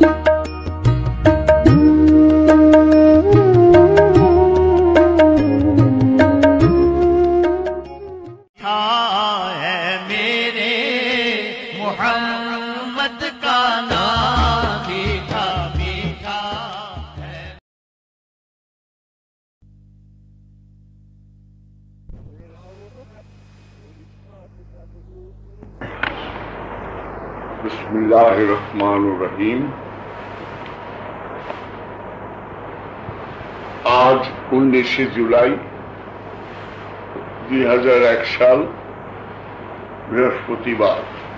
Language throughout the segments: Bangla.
बिस्मिल्लाहिर्रहमानिर्रहीम। आज 19 जुलाई 2001 साल बृहस्पतिवार।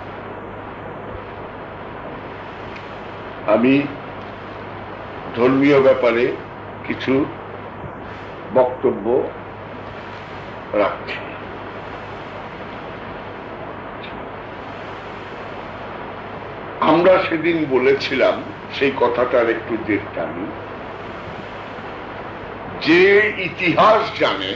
আমি ধর্মীয় ব্যাপারে কিছু বক্তব্য রাখছি। আমরা সেদিন বলেছিলাম, সেই কথাটার একটু জের টানি, যে ইতিহাস জানে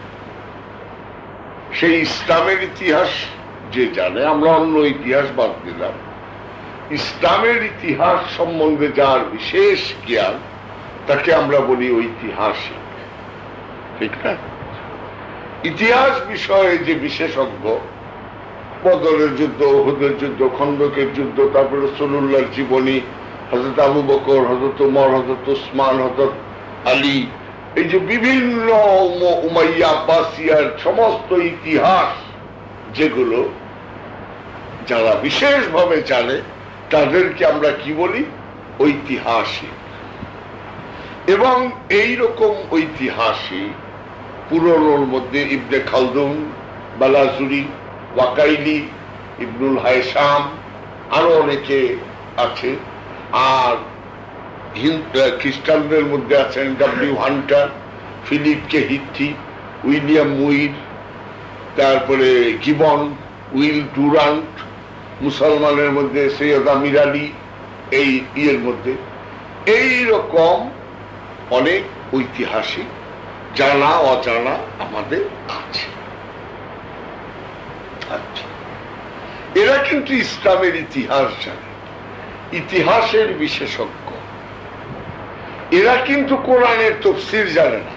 সেই ইসলামের ইতিহাস যে জানে, আমরা অন্য ইতিহাস বাদ দিলাম, ইসলামের ইতিহাস সম্বন্ধে যার বিশেষ জ্ঞান তাকে আমরা বলি ঐতিহাসিক। ঠিক না? ইতিহাস বিষয়ে যে বিশেষজ্ঞ, বদরের যুদ্ধ, উহুদের যুদ্ধ, খন্দকের যুদ্ধ, তারপরে রাসূলুল্লাহর জীবনী, হযরত আবু বকর, হযরত ওমর, হযরত উসমান, হযরত আলী, এই যে বিভিন্ন উমাইয়া আব্বাসিয়ার সমস্ত ইতিহাস যেগুলো যারা বিশেষভাবে জানে তাদেরকে আমরা কি বলি? ঐতিহাসিক। এবং এই রকম ঐতিহাসিক পুরনোর মধ্যে ইবনে খালদুন, বালাজুরি, ওয়াকাইলি, ইবনুল হায়সাম, আরো অনেকে আছে। আর খ্রিস্টানদের মধ্যে আছেন W Hunter, Philip K Hitti, William Muir, তারপরে গিবন, উইল ডুরান্ট, মুসলমানের মধ্যে সৈয়দ আমির আলী, এই ইয়ের মধ্যে এই রকম অনেক ঐতিহাসিক জানা অজানা আমাদের আছে। আচ্ছা, এরা কিন্তু ইসলামের ইতিহাস জানে, ইতিহাসের বিশেষজ্ঞ। এরা কিন্তু কোরআনের তাফসীর জানে না।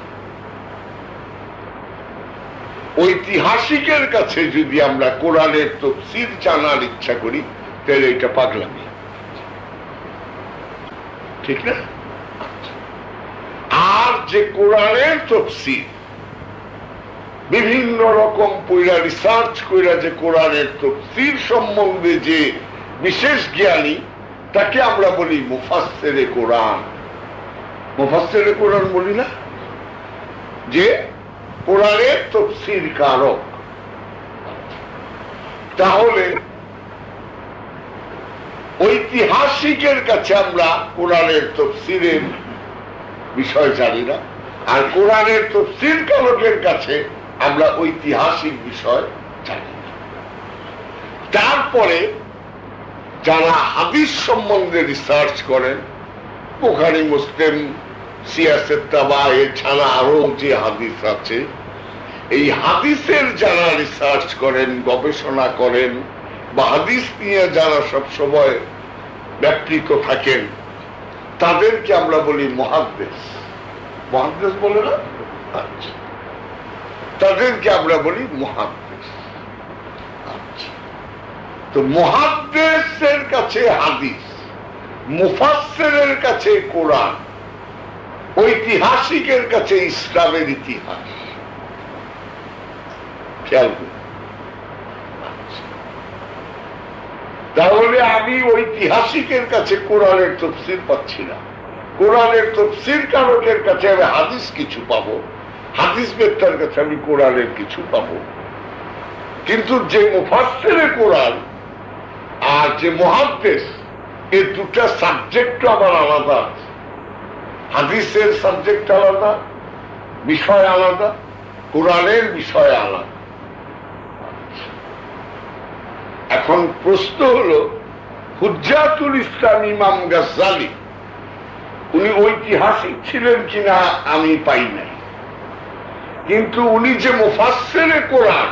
ঐতিহাসিকের কাছে যদি আমরা কোরআনের তাফসীর জানার ইচ্ছা করি তাহলে এটা পাগলামি, ঠিক না? আর যে কোরআনের তাফসীর বিভিন্ন রকম পয়লা রিসার্চ কইরা যে কোরআনের তাফসীর সম্বন্ধে যে বিশেষ জ্ঞানী, তাকে আমরা বলি মুফাসসিরে কোরআন। মুফাসসিরে কোরআন বলি না, যে কোরআনের তাফসীর কারক। তাহলে ঐতিহাসিকের কাছে আমরা কোরআনের তাফসীরের বিষয় জানি না, আর কোরআনের তাফসীর কারকের কাছে আমরা ঐতিহাসিক বিষয় জানি না। তারপরে যারা হাদিস সম্বন্ধে রিসার্চ করেন, বুখারী, মুসলিম, সিয়াসেত তাবা, এছাড়া আরো যে হাদিস আছে, এই হাদিসের যারা রিসার্চ করেন, গবেষণা করেন, বা হাদিস নিয়ে যারা সবসময় ব্যাপৃত থাকেন, তাদেরকে আমরা বলি মুহাদ্দিস। মুহাদ্দিস বলে না? আচ্ছা, তাদেরকে আমরা বলি মুহাদ্দিস। আচ্ছা, তো মুহাদ্দিসের কাছে হাদিস, মুফাসসিরের কাছে কোরআন, ঐতিহাসিকের কাছে ইসলামের ইতিহাস। খেয়াল করুন। তাহলে আমি ঐতিহাসিকের কাছে কোরআনের তাফসীর পাচ্ছি না, কোরআনের তাফসীর কারকের কাছে আমি হাদিস কিছু পাবো, হাদিস বেত্তার কাছে আমি কোরআনের কিছু পাবো। কিন্তু যে মুফাসসিরে কোরআন আর যে মুহাদ্দিস, এই দুটা সাবজেক্ট আবার আলাদা আছে। হাদিসের সাবজেক্ট আলাদা, বিষয় আলাদা, কোরআনের বিষয় আলাদা। এখন প্রশ্ন হলো, হুজ্জাতুল ইসলাম ইমাম গাজ্জালী উনি ঐতিহাসিক ছিলেন কিনা আমি পাই নাই, কিন্তু উনি যে মুফাসসিরে কোরআন,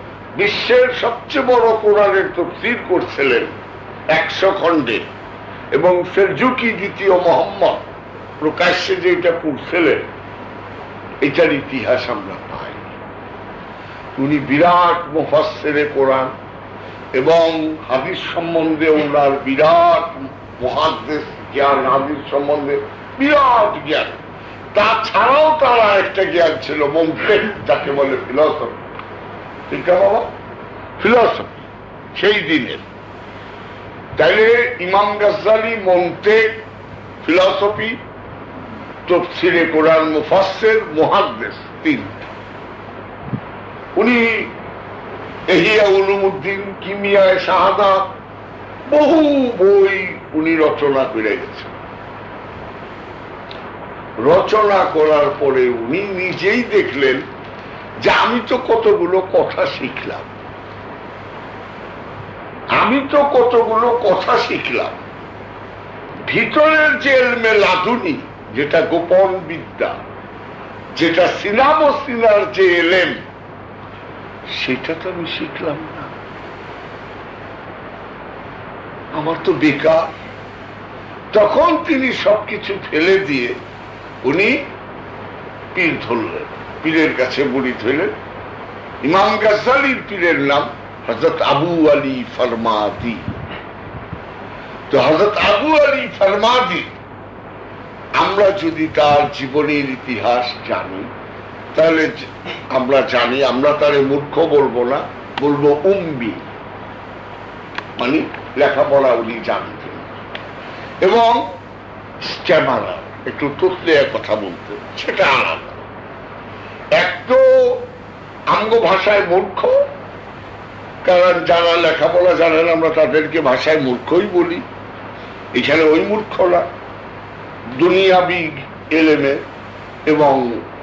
বিশ্বের সবচেয়ে বড় কোরআনের তাফসীর করছিলেন 100 খণ্ডে, এবং সেলজুকি দ্বিতীয় মোহাম্মদ প্রকাশ্যে যে এটা পড়ছিলেন, এটার ইতিহাস আমরা পাই। উনি বিরাট মুফাসসিরে কোরআন এবং হাদিস সম্বন্ধে ওনার বিরাট মুহাদ্দিস জ্ঞান, হাদিস সম্বন্ধে বিরাট জ্ঞান। তাছাড়াও তারা একটা জ্ঞান ছিল মন্তেক, যাকে বলে ফিলসফি। ঠিক আছে বাবা, ফিলসফি সেই দিনের। তাইলে ইমাম গাজ্জালি মন্তেক, ফিলসফি, তাফসীরে কোরআন, মুফাসসির, মুহাদ্দিস, তিনটা। উনি ইহইয়া উলুমুদ্দিন, কিমিয়ায়ে শাহাদাত, বহু বই উনি রচনা করে গেছেন। রচনা করার পরে উনি নিজেই দেখলেন যে আমি তো কতগুলো কথা শিখলাম, ভিতরের যে এলমে লাদুনি, যেটা গোপন বিদ্যা, যেটা সিনাব সিনার যে এলেম, সেটা তো আমি শিখলাম না, আমার তো বেকার। তখন তিনি সবকিছু ফেলে দিয়ে উনি পীর ধরলেন, পীরের কাছে মুরিদ হইলেন। ইমাম গাজ্জালির পীরের নাম হযরত আবু আলী ফরমাদি। তো হযরত আবু আলী ফরমাদি, আমরা যদি তার জীবনের ইতিহাস জানি তাহলে আমরা জানি, আমরা তারে মূর্খ বলবো না, বলবো উম্মি, মানে লেখাপড়া উনি জানতেন। এবং স্ট্যামারার, একটু তুতলে কথা বলতে, সেটা আলাদা। এক তো আঙ্গ ভাষায় মূর্খ, কারণ যারা লেখাপড়া জানেন আমরা তাদেরকে ভাষায় মূর্খই বলি। এখানে ওই মূর্খ না, দুনিয়াবি এলেমে। এবং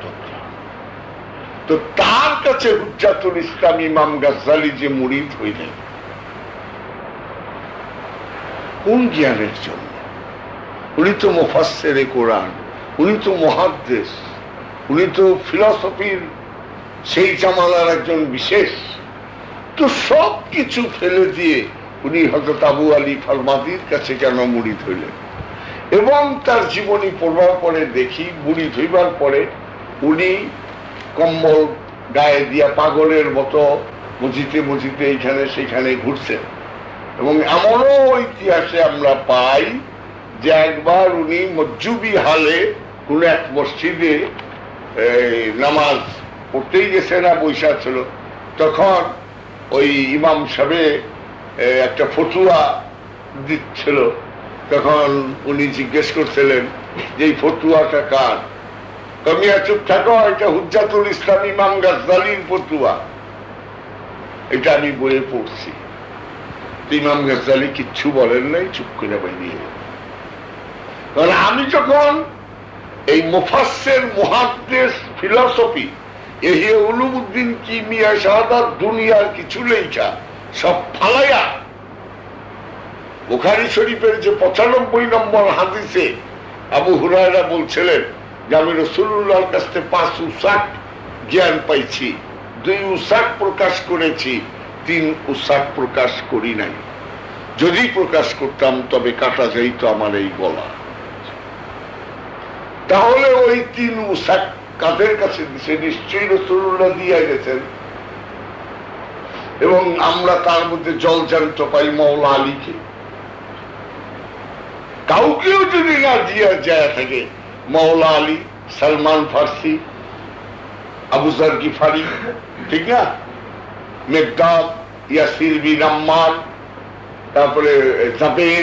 তো তার কাছে হুজ্জাতুল ইসলাম ইমাম গাজ্জালি যে মুরিদ হইলেন, কোন জ্ঞানের জন্য? উনি তো মুফাসসিরে কোরআন, উনি তো মুহাদ্দিস, উনি তো ফিলসফির সেই জামানার একজন বিশেষ। তো সব কিছু ফেলে দিয়ে উনি হযরত আবু আলী ফরমাদির কাছে কেন মুরিদ হইলেন? এবং তার জীবনী পড়বার পরে দেখি, মুরিদ হইবার পরে উনি কম্বল গায়ে দিয়া পাগলের মতো মসজিদে মসজিদে এইখানে সেখানে ঘুরছেন। এবং এমনও ইতিহাসে আমরা পাই যে একবার উনি মজ্জুবি হালে কোন এক মসজিদে নামাজ পড়তেই গেছে না, বৈশা ছিল। তখন ওই ইমাম সাহেব একটা ফতুয়া দিচ্ছিল, তখন উনি জিজ্ঞেস করছিলেন যে এই ফতুয়াটা কার? কমিয়া চুপ থাকো, এটা হুজ্জাতুল ইসলাম ইমাম গাজ্জালির ফতুয়া, এটা আমি বইয়ে পড়ছি। ইমাম গাজ্জালি কিচ্ছু বলেন নাই, চুপ করে বেরিয়ে গেলেন। কারণ আমি যখন এই মুফাসসির, মুহাদ্দিস, ফিলসফি, ইহইয়া উলুমুদ্দিন, কিমিয়া শাহাদাত, দুনিয়ার কিছু লেখা সব ফালাইয়া বুখারী শরীফের যে 95 নম্বর হাদিসে আবু হুরায়রা বলছিলেন যে আমি রাসূলুল্লাহর কাছ থেকে 5 উসাক জ্ঞান পাইছি, 2 উসাক প্রকাশ করেছি, 3 উসাক প্রকাশ করি নাই। যদি প্রকাশ করতাম তবে কাটা যাইতো আমার এই গলা। তাহলে ওই 3 উসাক কাদের কাছে দিছে? নিশ্চয়ই রাসূলুল্লাহ দিয়ে গেছেন। এবং আমরা তার মধ্যে জলজান্ত পাই মাওলা আলীকে। কাউকেও যদি না দিয়া যায় থাকে, মাওলা আলী, সালমান ফার্সি, আবু যার গিফারি, ঠিক না, মেকদাদ, ইয়াসির বিন আম্মার, তারপরে জাবের,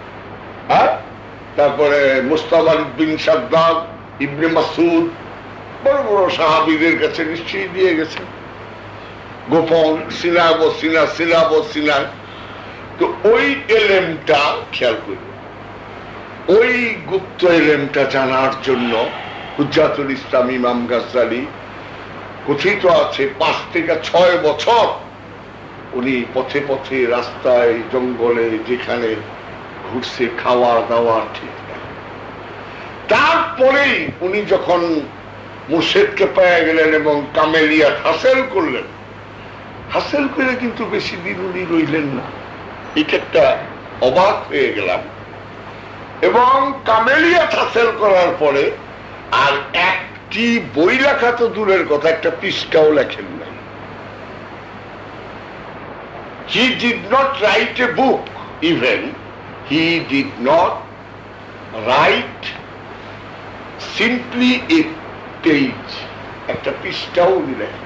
তারপরে মুস্তাফা বিন শাদ্দাদ, ইবনে মাসউদ, বড় বড় সাহাবীদের কাছে নিশ্চয়ই দিয়ে গেছে। গোপন সিনাব সিনা, সিলাব সিনা। তো ওই এলেমটা খেয়াল করি, ওই গুপ্ত এলেমটা জানার জন্য হুজ্জাতুল ইসলাম ইমাম গাজ্জালি কথিত আছে 5 থেকে 6 বছর উনি পথে পথে, রাস্তায়, জঙ্গলে, যেখানে ঘুরছে, খাওয়া দাওয়া ঠিক না। তারপরেই উনি যখন মুর্শিদকে পেয়ে গেলেন এবং কামেলিয়াত হাসিল করলেন, হাসিল করে কিন্তু বেশি দিন উনি রইলেন না। এটা একটা অবাক হয়ে গেলাম এবং কামেলিয়াত হাসিল করার পরে আর একটি বই লেখা তো দূরের কথা, একটা পৃষ্ঠাও লেখেন নাই। He did not write a book, even he did not write simply a page, একটা পৃষ্ঠাও উনি লেখেন।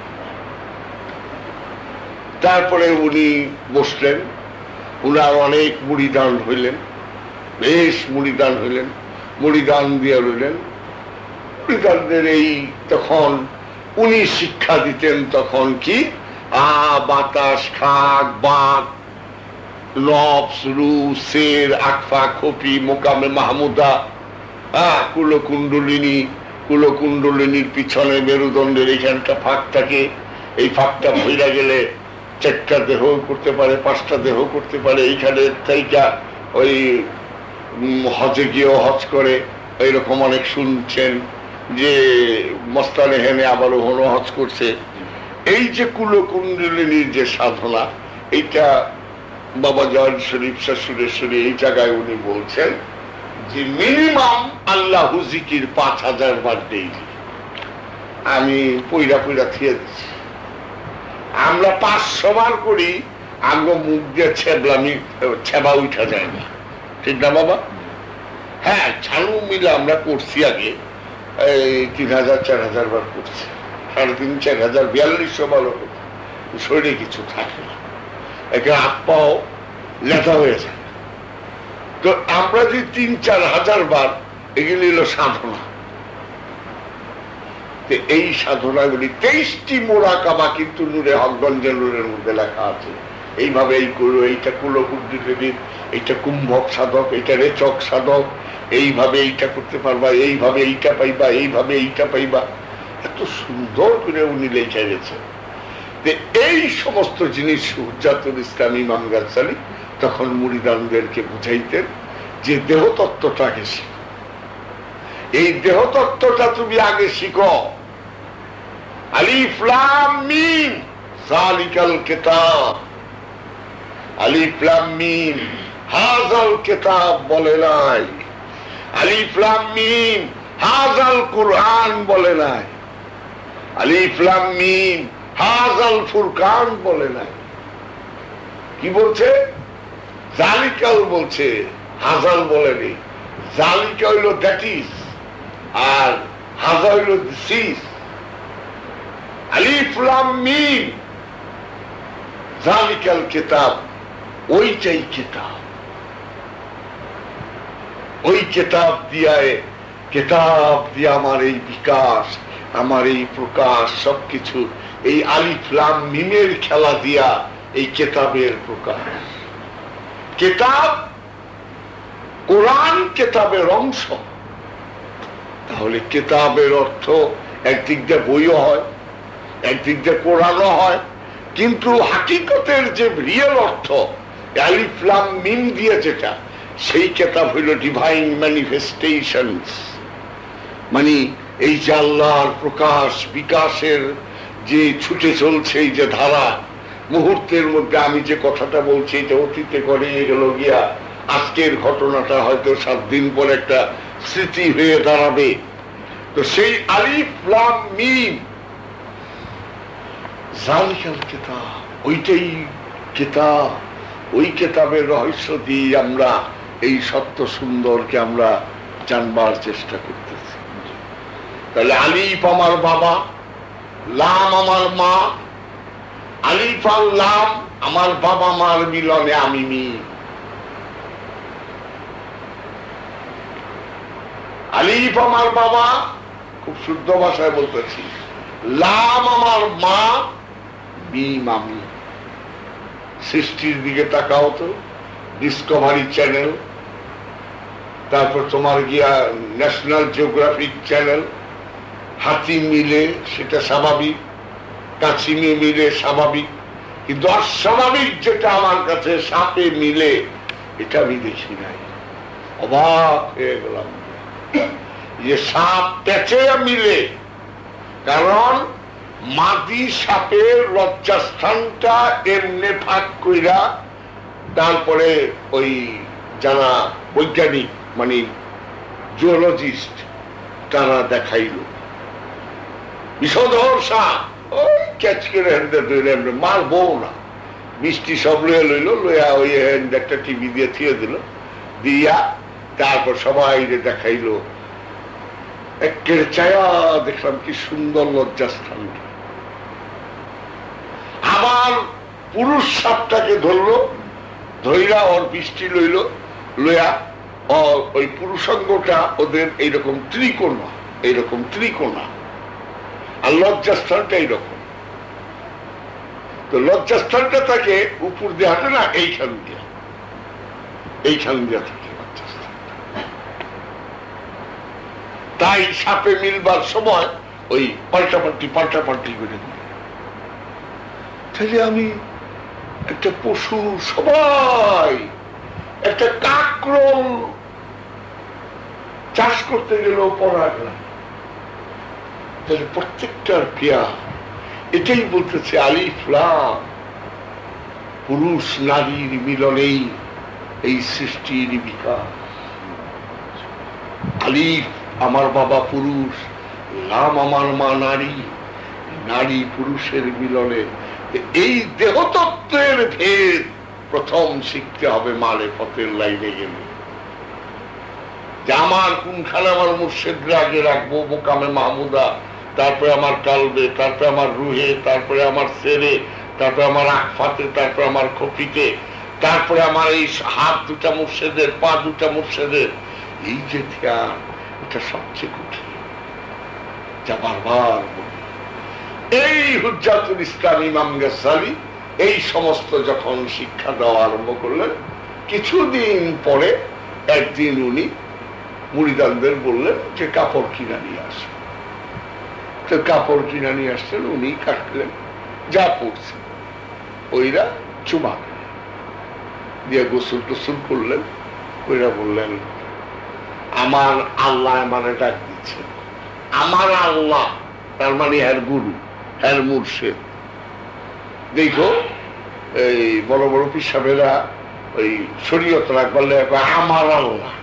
তারপরে উনি বসলেন, উনার অনেক মুড়িদান হইলেন, বেশ মুড়িদান হইলেন, মুড়িদান দিয়ে রইলেন। মুড়িদানদের এই তখন উনি শিক্ষা দিতেন, তখন কি বাতাস, খাক, বাঘ, নফস, রু, শের, আকফা, খপি, মোকামে মাহমুদা, কুলকুণ্ডলিনী, কুলকুণ্ডলিনীর পিছনে মেরুদণ্ডের এখানটা ফাঁক থাকে, এই ফাঁকটা ভইরা গেলে 4টা দেহ করতে পারে, 5টা দেহ করতে পারে। এইখানে থাইকা ওই হজে গিয়েও হজ করে, এইরকম অনেক শুনছেন যে মস্তানে হেনে আবার ওখানে হজ করছে। এই যে কুলকুণ্ডলিনীর যে সাধনা, এইটা বাবা জয়ন শরীফ শাশুড়েশ্বরী এই জায়গায় উনি বলছেন যে মিনিমাম আল্লাহ জিকির 5000 বার ডেইলি। আমি পইরা পইরা থিয়ে দিচ্ছি, আমরা 500 বার করি, আঙ্গ মুখ দিয়ে ছেবা উঠা যায় না, ঠিক না বাবা? হ্যাঁ, ছানু মিলে আমরা করছি আগে 3000-4000 বার করছি, 3500-4000, 4200 বারও করছি, শরীরে কিছু থাকে না, একে হাত পাও লেখা হয়ে যায়। তো আমরা যে 3-4 বার, এগুলি হলো সাধনা। এই সাধনাগুলি 23টি মোরাকাবা কিন্তু নূরে হকগঞ্জের নূরের মধ্যে লেখা আছে। এইভাবে এই করো, এইটা কুলকুণ্ডলিনীর, এইটা কুম্ভক সাধক, এইটা রেচক সাধক, এইভাবে এইটা করতে পারবা, এইভাবে এইটা পাইবা, এইভাবে এইটা পাইবা। এত সুন্দর করে উনি লেখা গেছে। এই সমস্ত জিনিস হুজ্জাতুল ইসলাম ইমাম গাজ্জালী তখন মুরিদানদেরকে বুঝাইতেন যে দেহতত্ত্বটা আগে শিখো, এই দেহতত্ত্বটা তুমি আগে শিখো। আলিফ লাম মিম যালিকাল কিতাব, আলিফ লাম মিম হাযাল কিতাব বলে নাই, আলিফ লাম মিম হাযাল কুরআন বলে নাই, আলিফ লাম মিম হাযাল ফুরকান বলে নাই। কি বলছে? জালিকাল বলছে, হাজাল বলেনি। জালিকা হইল দ্যাট ইজ, আর হাজা হইল দিস ইজ। আলিফ লাম মিম জালিকাল কিতাব, ওইটাই কিতাব। ওই কিতাব দিয়ে আমার এই বিকাশ, আমার এই প্রকাশ, সবকিছু এই আলিফ লাম মিমের খেলা দিয়া এই কিতাবের প্রকাশ। কিতাব কোরআন কিতাবের অংশ। তাহলে কিতাবের অর্থ একদিক দিয়ে বইও হয়, একদিক দিয়ে কোরআনও হয়, কিন্তু হাকিকতের যে রিয়েল অর্থ আলিফ লাম মিম দিয়ে যেটা, সেই কিতাব হইল ডিভাইন ম্যানিফেস্টেশনস। মানে এই যে আল্লাহর প্রকাশ বিকাশের যে ছুটে চলছে এই যে ধারা, মুহূর্তের মধ্যে আমি যে কথাটা বলছি এটা অতীতে করে গেল গিয়া আজকের ঘটনাটা হয়তো 7 দিন পর একটা স্মৃতি হয়ে দাঁড়াবে। তো সেই আলিফ লাম মিম জালিকাল কিতাব, ওইটাই কিতাব। ওই কিতাবের রহস্য দিয়ে আমরা এই সত্য সুন্দরকে আমরা জানবার চেষ্টা করতেছি। তাহলে আলিফ আমার বাবা, লাম আমার মা, আলিফ আর লাম আমার বাবা মার মিলনে আমি মিম। আলিফ আমার বাবা, খুব শুদ্ধ ভাষায় বলতেছি, লাম আমার মা, মিম আমি। সৃষ্টির দিকে তাকাও তো, ডিসকভারি চ্যানেল, তারপর তোমার গিয়া ন্যাশনাল জিওগ্রাফিক চ্যানেল, হাতি মিলে সেটা স্বাভাবিক, কাছিমে মিলে স্বাভাবিক, কিন্তু অস্বাভাবিক যেটা আমার কাছে সাপে মিলে, এটা আমি দেখি নাই। অবাক হয়ে গেলাম যে সাপ পেঁচে মিলে, কারণ মাদি সাপের লজ্জাস্থানটা এমনি ফাঁক কইরা, তারপরে ওই যারা বৈজ্ঞানিক মানে জুওলজিস্ট, তারা দেখাইল বিষধর সাপ, ওই ক্যাচ করে মারবো না, মিষ্টি সব লইয়া লইল, লইয়া ওই একটা টিভি দিয়ে থিয়ে দিল, দিয়া তারপর সবাই দেখাইল। একের চায়া দেখলাম কি সুন্দর লজ্জাস্থানটা। আবার পুরুষ সাপটাকে ধরলো, ধৈরা ওর বৃষ্টি লইল, লইয়া ওই পুরুষাঙ্গটা ওদের এইরকম ত্রিকোণা, এইরকম ত্রিকোণা, আর লজ্জাস্থানটা এইরকম। তো লজ্জাস্থানটা থাকে উপর দিয়ে হাঁটে না, এইখান দিয়ে, এইখান দিয়ে থাকে লজ্জাস্থানটা। তাই সাপে মিলবার সময় ওই পাল্টাপাল্টি পাল্টাপাল্টি করে দিল। তাহলে আমি একটা পশু, সবাই একটা কাকরোল চাষ করতে গেলেও পড়া গেলাম, তাহলে প্রত্যেকটার ক্রিয়া এটাই বলতেছে আলিফ লাম, পুরুষ নারীর মিলনেই এই সৃষ্টির বিকাশ। আলিফ আমার বাবা পুরুষ, লাম আমার মা নারী, নারী পুরুষের মিলনে এই দেহতত্ত্বের ভেদ প্রথম শিখতে হবে মারেফতের লাইনে গেলে। যে আমার কোনখানে আমার মুর্শিদরা আগে রাখবো, মোকামে মাহমুদা, তারপরে আমার কালবে, তারপরে আমার রুহে, তারপরে আমার সেরে, তারপরে আমার আকফাতে, তারপরে আমার খফিতে, তারপরে আমার এই হাত দুটা মুর্শিদের, পা দুটা মুর্শিদের, এই যে ধ্যান, এটা সবচেয়ে কঠিন, যা বারবার বলি। এই হুজ্জাতুল ইসলাম ইমাম গাজ্জালী এই সমস্ত যখন শিক্ষা দেওয়া আরম্ভ করলেন, কিছুদিন পরে একদিন উনি মুরিদানদের বললেন যে কাপড় কিনা নিয়ে আসেন। তো কাপড় কিনা নিয়ে আসছেন, উনি কাটলেন, যা পড়ছেন ওইরা চুমা দিয়ে গোসল টোসল করলেন। ওইরা বললেন আমার আল্লাহ মানে ডাক দিচ্ছে, আমার আল্লাহ, তার মানে হ্যার গুরু, হ্যার মুর্শিদ। দেখো এই বড় বড় পিসাবেরা ওই শরীয়ত রাখবলে আমার আল্লাহ,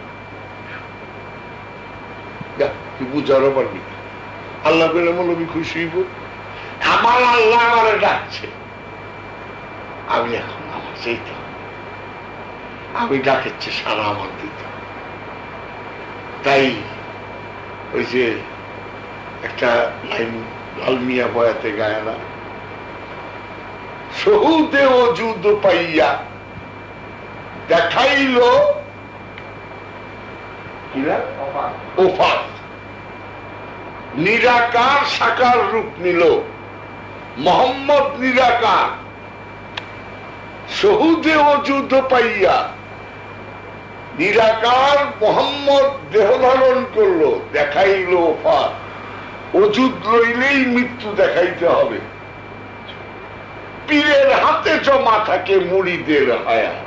বুঝারও পারবি আল্লাহ পেলে মৌলবী খুশি হইব, আমার আল্লাহ আমারে ডাকছে, আমি এখন আমার চাইতাম, আমি ডাকেছে সারা আমার দিতাম। তাই ওই যে একটা লাইন লালমিয়া বয়াতে গায় না, সহুদে অজুদ পাইয়া দেখাইল ওফাত, নিরাকার সাকার রূপ নিল, মোহাম্মদ নিরাকার, সহুদে অজুদ পাইয়া নিরাকার মোহাম্মদ দেহ ধারণ করলো, দেখাইল ওফাত। অজুদ লইলেই মৃত্যু দেখাইতে হবে, পীরের হাতে জমা থাকে মুরিদের হায়াত।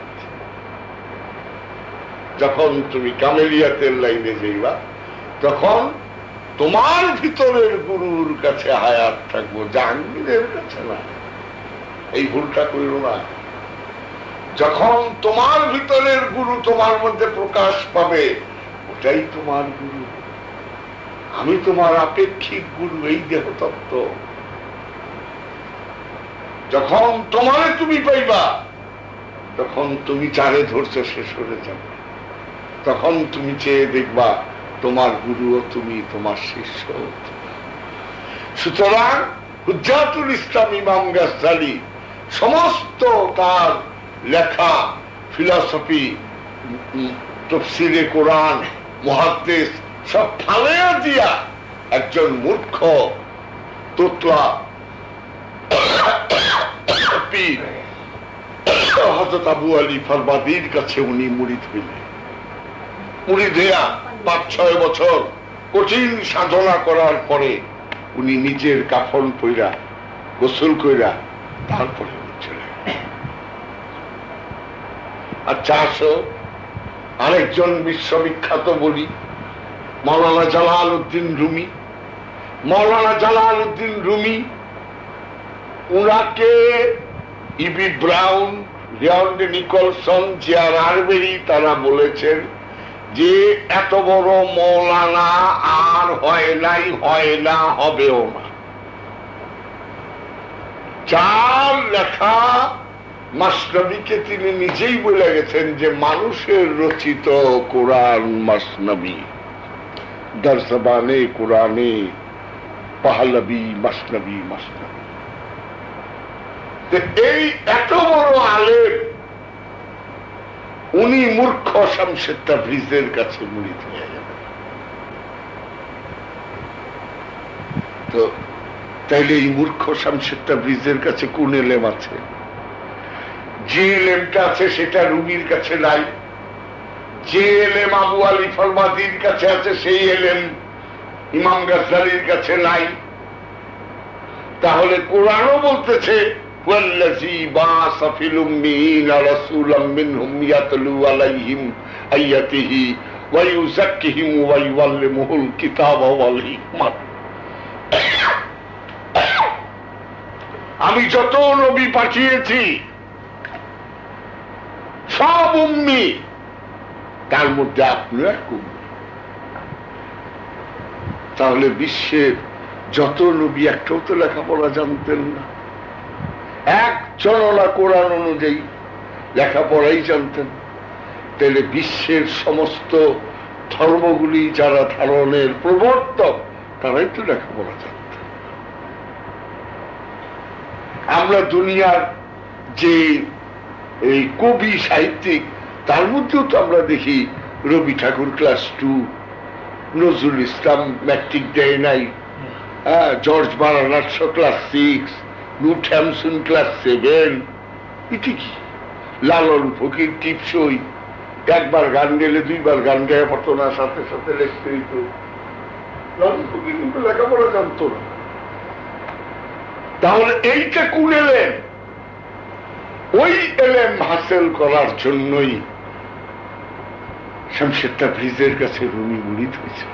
যখন তুমি কামেলিয়াতের লাইনে যাইবা, তখন তোমার ভিতরের গুরুর কাছে হায়াত থাকবো, জাহাঙ্গীরের কাছে না। এই ভুলটা করিল না। যখন তোমার ভিতরের গুরু তোমার মধ্যে প্রকাশ পাবে, ওটাই তোমার গুরু। আমি তোমার আপেক্ষিক গুরু, এই দেহতত্ত্ব। যখন তোমারে তুমি পাইবা, তখন তুমি চারে ধরছো শেষ হয়ে যাবে। তখন তুমি চেয়ে দেখবা তোমার গুরু ও তুমি, তোমার শিষ্য। সুতরাং হুজ্জাতুল ইসলাম ইমাম গাজ্জালী সমস্ত তার লেখা ফিলসফি, তাফসীরে কোরআন, মুহাদ্দিস সব ফালাইয়া দিয়া একজন মূর্খ তোতলা পীর হযরত আবু আলী ফারবাদীর কাছে উনি মুরিদ হইলেন। মুরিদ হইয়া ৫-৬ বছর কঠিন সাধনা করার পরে উনি নিজের কাফন পইরা গোসল কইরা তারপরে চলে। আচ্ছা আসো, আরেকজন বিশ্ববিখ্যাত বলি Maulana Jalaluddin Rumi. Maulana Jalaluddin Rumi, উনাকে ইবি ব্রাউন, লিওন্ডে নিকলসন, জিয়ার আরবেরি তারা বলেছেন যে এত বড় মৌলানা আর হয় নাই, হয় না, হবেও না। যার লেখা মাসনবীকে তিনি নিজেই বলে গেছেন যে মানুষের রচিত কোরআন মাসনবী, দরজবানে কোরআনে পাহলবী মাসনবী মাসনবী। এই এত বড় আলেম উনি মূর্খ শামসুদ তাবরিজের কাছে মুরিদ হয়ে গেলেন। তো তাইলে এই মূর্খ শামসুদ তাবরিজের কাছে কোন এলেম আছে? যে এলেমটা আছে সেটা রুমির কাছে নাই। যে এলেম আবু আলী ফরমাদির কাছে আছে সেই এলেম ইমাম গাজ্জালির কাছে নাই। তাহলে কোরআনও বলতেছে ওয়াল্লাযী বা'আসা ফিল উম্মিয়িনা রাসূলাম মিনহুম ইয়াতলু আলাইহিম আয়াতিহি ওয়া ইউযাক্কিহিম ওয়া ইউআল্লিমুহুল কিতাবা ওয়াল হিকমাত। আমি যত নবী পাঠিয়েছি সব উম্মি, তার মধ্যে আপনিও এক উম্মি। তাহলে বিশ্বের যত নবী একটাও তো লেখাপড়া জানতেন না, একজন না কোরআন অনুযায়ী লেখাপড়াই জানতেন। তাহলে বিশ্বের সমস্ত ধর্মগুলি যারা ধারণের প্রবর্তক তারাই তো লেখাপড়া জানতেন। আমরা দুনিয়ার যে এই কবি সাহিত্যিক তার মধ্যেও তো আমরা দেখি রবি ঠাকুর ক্লাস 2, নজরুল ইসলাম ম্যাট্রিক দেয় নাই, জর্জ বার্নার্ড ক্লাস 6, লুট হ্যামসন ক্লাস 7। এটি কি? লালন ফকির টিপসই, একবার গান গেলে 2 বার গান গায়ে পড়তো না, সাথে সাথে লিখতে দিত। লালন ফকির কিন্তু লেখাপড়া জানতো না। তাহলে এইটা কোন এলেম? ওই এলেম হাসিল করার জন্যই শামসুদ তাবরিজের কাছে রুমি মুরিদ হয়েছে।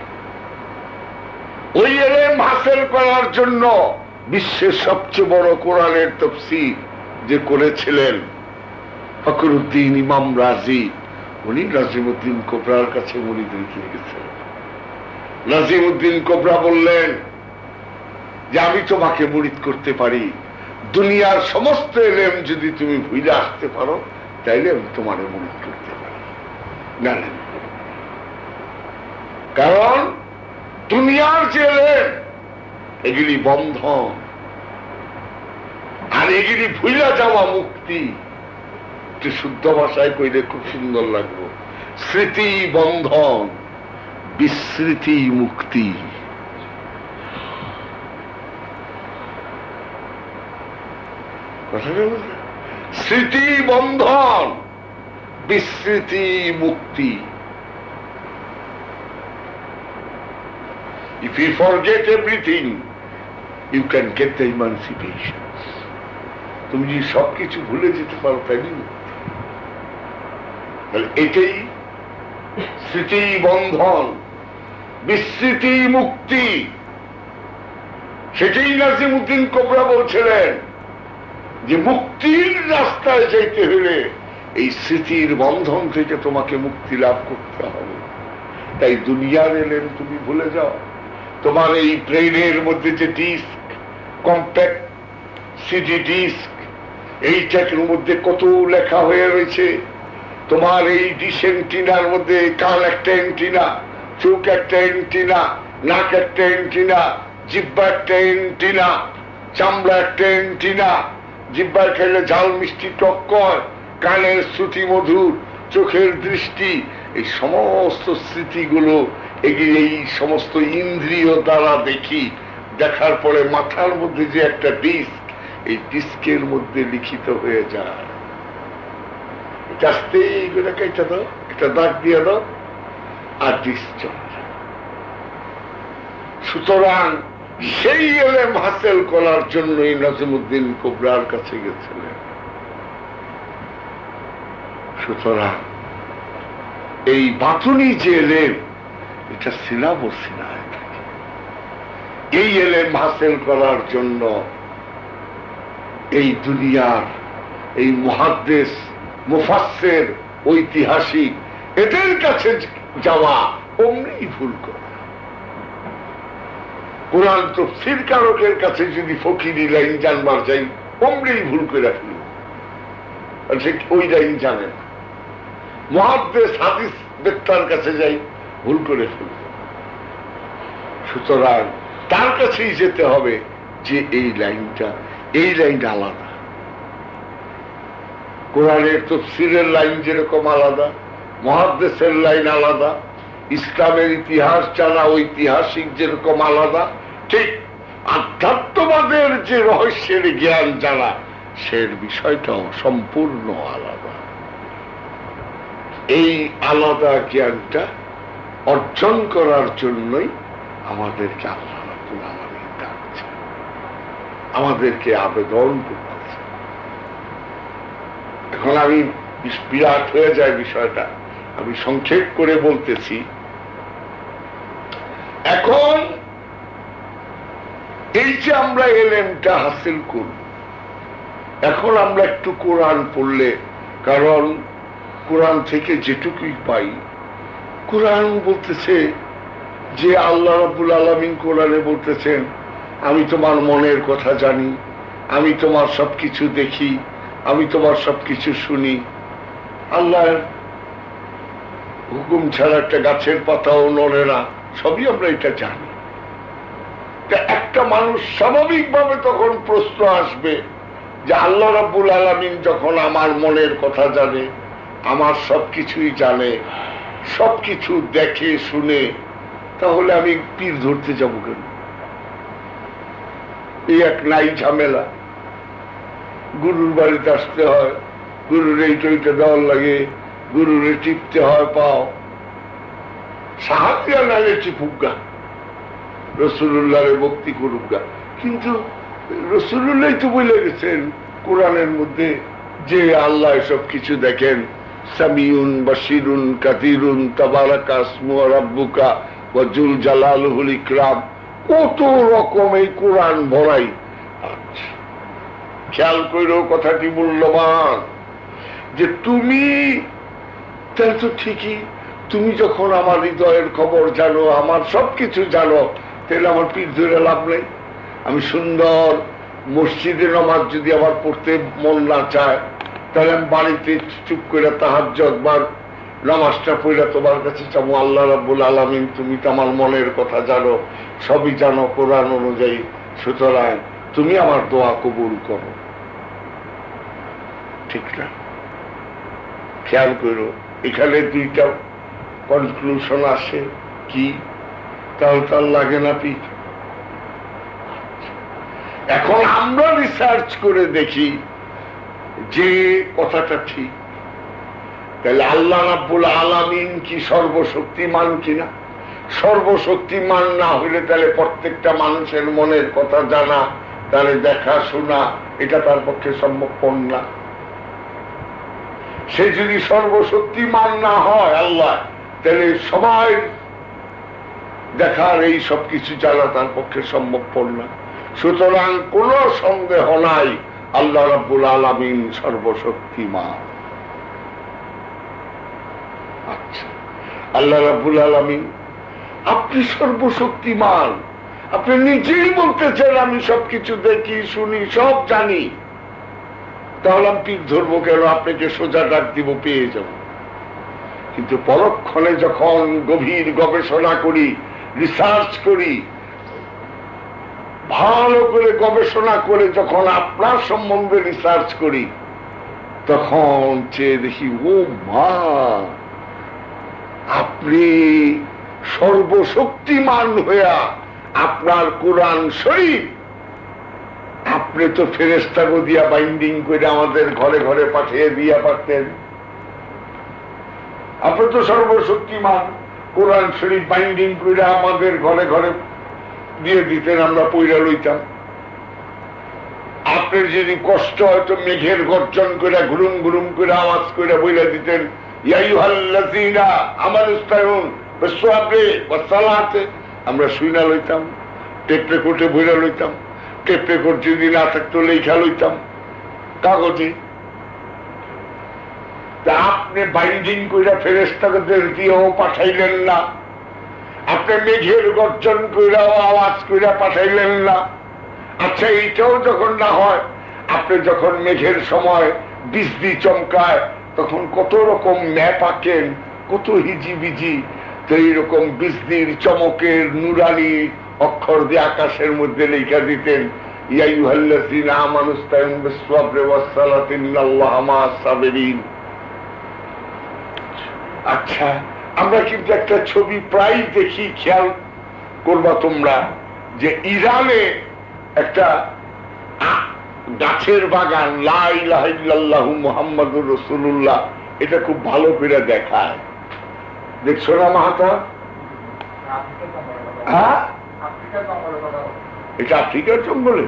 ওই এলেম হাসিল করার জন্য বিশ্বের সবচেয়ে বড় কোরআনের তাফসীর যে করেছিলেন ফখরুদ্দিন ইমাম রাজি, উনি নাজিমউদ্দিন কোবরার কাছে মুরিদ রেখে গেছেন। নাজিমউদ্দিন কোবরা বললেন যে আমি তোমাকে মুরিদ করতে পারি, দুনিয়ার সমস্ত এলেম যদি তুমি ভুলে আসতে পারো তাইলে আমি তোমার মুরিদ করতে পারি। জানেন, কারণ দুনিয়ার যে এলেম এগুলি বন্ধন, আর এগুলি ভুলা যাওয়া মুক্তি। একটু শুদ্ধ ভাষায় কইলে খুব সুন্দর লাগবে, স্মৃতি বন্ধন, বিস্মৃতি মুক্তি। স্মৃতি বন্ধন, বিস্মৃতি মুক্তি। If you forget everything, you can get the emancipation. তুমি যদি সবকিছু ভুলে যেতে পারো তাই এটাই স্মৃতি বন্ধন, বিস্মৃতি মুক্তি। সেটাই নাজিমউদ্দিন কোবরা বলছিলেন যে মুক্তির রাস্তায় যাইতে হলে এই স্মৃতির বন্ধন থেকে তোমাকে মুক্তি লাভ করতে হবে। তাই দুনিয়ার এলেন তুমি ভুলে যাও। তোমার এই ব্রেইনের মধ্যে যে ডিস্ক, কম্প্যাক্ট সিডি ডিস্ক, এইটার মধ্যে কত লেখা হয়ে রয়েছে। তোমার এই ডিশ এন্টিনার মধ্যে কান একটা এন্টিনা, চোখ একটা এন্টিনা, নাক একটা এন্টিনা, জিহ্বা একটা এন্টিনা, চামড়া একটা এন্টিনা। জিহ্বার খেলে ঝাল মিষ্টি টক্কর, কানের শ্রুতি মধুর, চোখের দৃষ্টি, এই সমস্ত স্মৃতিগুলো এই সমস্ত ইন্দ্রিয় দ্বারা দেখি। দেখার পরে মাথার মধ্যে যে একটা ডিস্ক, এই ডিস্কের মধ্যে লিখিত হয়ে যায়। আস্তে করে কেটে দাও, একটা দাগ দিয়ে দাও, আর ডিস্ক চলে যায়। সুতরাং সেই এলেম হাসিল করার জন্যই নাজিমউদ্দিন কোবরার কাছে গেছিলেন। সুতরাং এই বাতুনি যে এলেম, এটা সিলাবসে না থাকে। এই এলেম হাসিল করার জন্য এই দুনিয়ার এই মুহাদ্দিস, মুফাসসির, ঐতিহাসিক এদের কাছে যাওয়া অমনি ভুল করে। কোরআন তাফসীর কারকের কাছে যদি ফকিরি লাইন জানবার যাই অমনি ভুল করে ফেলব, সে ওই লাইন জানে না। মুহাদ্দিস হাদিস বেত্তার কাছে যাই ভুল করে ফেলব। সুতরাং তার কাছেই যেতে হবে যে এই লাইন আলাদা। কোরআনের তাফসীরের লাইন যেরকম আলাদা, মুহাদ্দিসের লাইন আলাদা, ইসলামের ইতিহাস জানা ঐতিহাসিক যেরকম আলাদা, ঠিক আধ্যাত্মবাদের যে রহস্যের জ্ঞান জানা সে বিষয়টাও সম্পূর্ণ আলাদা। এই আলাদা জ্ঞানটা অর্জন করার জন্যই আমাদেরকে আল্লাহ রাব্বুল আলামিন ডাকছে, আমাদেরকে আবেদন করতেছে। এখন আমি বিরাট হয়ে যায় বিষয়টা, আমি সংক্ষেপ করে বলতেছি। এখন এই যে আমরা এলেমটা হাসিল করব, এখন আমরা একটু কোরআন পড়লে, কারণ কোরআন থেকে যেটুকুই পাই, কোরআন বলতেছে যে আল্লাহ রাব্বুল আলামিন কোরআনে বলতেছেন আমি তোমার মনের কথা জানি, আমি তোমার সবকিছু দেখি, আমি তোমার সবকিছু শুনি। আল্লাহর হুকুম ছাড়া একটা গাছের পাতাও নড়ে না, সবই আমরা এটা জানি। একটা মানুষ স্বাভাবিকভাবে তখন প্রশ্ন আসবে যে আল্লাহ রাব্বুল আলামিন যখন আমার মনের কথা জানে, আমার সবকিছুই জানে, সবকিছু দেখে শুনে, তাহলে আমি পীর ধরতে যাব কেন? এই এক নাই ঝামেলা। গুরুর বাড়িতে আসতে হয়, গুরুর এই টইটা দেওয়ার লাগে, গুরুরে টিপতে হয় পাও, সাহায্য নালে চিপুগা, রাসূলুল্লাহরে ভক্তি করুগা। কিন্তু রাসূলুল্লাহ তো বলে গেছেন কোরআনের মধ্যে যে আল্লাহ সব কিছু দেখেন, সামিউন বাসিরুন কাদিরুন তাবারাকা ইসমু রাব্বুকা ওয়া যুল জালালুল ইকরাম। কত রকম এই কোরআন ভরাই। আচ্ছা, খেয়াল কইরো কথাটি মূল্যবান, যে তুমি তাই তো ঠিকই, তুমি যখন আমার হৃদয়ের খবর জানো, আমার সবকিছু জানো, তাহলে আমার পীর ধরে লাভ নেই। আমি সুন্দর মসজিদে নামাজ যদি আবার পড়তে মন না চায়, তাহলে আমি বাড়িতে চুপ করে তাহাজ্জুদ বা নামাজটা পড়ে তোমার কাছে চাবো, আল্লাহ রাব্বুল আলামিন তুমি তো আমার মনের কথা জানো, সবই জানো কোরআন অনুযায়ী, সুতরাং তুমি আমার দোয়া কবুল করো। ঠিক না? খেয়াল করো, এখানে দুইটা কনক্লুশন আসে। কি? তাহলে তার লাগে না পীর। এখন আমরা রিসার্চ করে দেখি যে কথাটা ঠিক, তাহলে আল্লাহ রাব্বুল আলামিন কি সর্বশক্তিমান কিনা? সর্বশক্তিমান না হইলে তাহলে প্রত্যেকটা মানুষের মনের কথা জানা, তাহলে দেখা শোনা, এটা তার পক্ষে সম্ভবপর না। সে যদি সর্বশক্তিমান না হয় আল্লাহ, তাহলে সবাই দেখার এই সব কিছু জানা তার পক্ষে সম্ভবপর না। সুতরাং কোন সন্দেহ নাই আল্লাহ রাব্বুল আলামিন সর্বশক্তিমান। আচ্ছা, আল্লাহ রাব্বুল আলামিন আপনি সর্বশক্তিমান, আপনি নিজেই বলতেছেন আমি সবকিছু দেখি শুনি সব জানি, তাহলে আমি পীর ধরবো কেন? আপনাকে সোজা ডাক দিব, পেয়ে যাব। কিন্তু পরক্ষণে যখন গভীর গবেষণা করি, রিসার্চ করি, ভালো করে গবেষণা করে যখন আপনার সম্বন্ধে রিসার্চ করি, তখন চেয়ে দেখি ও মা, আপনি সর্বশক্তিমান হইয়া আপনার কোরআন শরীফ আপনি তো ফেরেশতাকে দিয়া বাইন্ডিং করে আমাদের ঘরে ঘরে পাঠিয়ে দিয়া পারতেন। আপনি তো সর্বশক্তিমান, কোরআন শরীফ বাইন্ডিং করে আমাদের ঘরে ঘরে দিয়ে দিতেন, আমরা পইরা লইতাম। আপনার যদি কষ্ট হয়তো মেঘের গর্জন করে ঘুরুম ঘুরুম করে আওয়াজ করে বইলা দিতেন, ইয়া আইয়ুহাল্লাযীনা আমানুস্তাইউন বিস-সাবরি ওয়াস-সালাতি, আমরা শুইনা লইতাম, টেপ রেকর্ডে বইরা লইতাম। টেপ রেকর্ড যদি না থাকতো লেখা লইতাম কাগজে। তা আপনি বাইন্ডিং কইরা ফেরেশতাদের দিয়েও পাঠাইলেন না, আপনি মেঘের গর্জন কইরাও আওয়াজ কইরা পাঠাইলেন না। আচ্ছা, এইটাও যখন না হয়, আপনি যখন মেঘের সময় বিজলি চমকায় তখন কত রকম ম্যাপ আঁকেন, কত হিজিবিজি। তো এইরকম বিজলির চমকের নুরানি অক্ষর দিয়ে আকাশের মধ্যে লেখা দিতেন, ইয়া আইয়ুহাল্লাযীনা আমানু ইসতাঈনু বিস-সাবরি ওয়াস-সালাতি ইন্নাল্লাহা মা'আস-সাবিরিন। আচ্ছা, আমরা কিন্তু একটা ছবি প্রায় দেখি, খেয়াল করবা তোমরা, যে ইরানে একটা গাছের বাগান, লা ইলাহা ইল্লাল্লাহু মুহাম্মাদুর রাসূলুল্লাহ, এটা খুব ভালো করে দেখায়। দেখছো না মাহাতা? হ্যাঁ, এটা আফ্রিকার জঙ্গলে।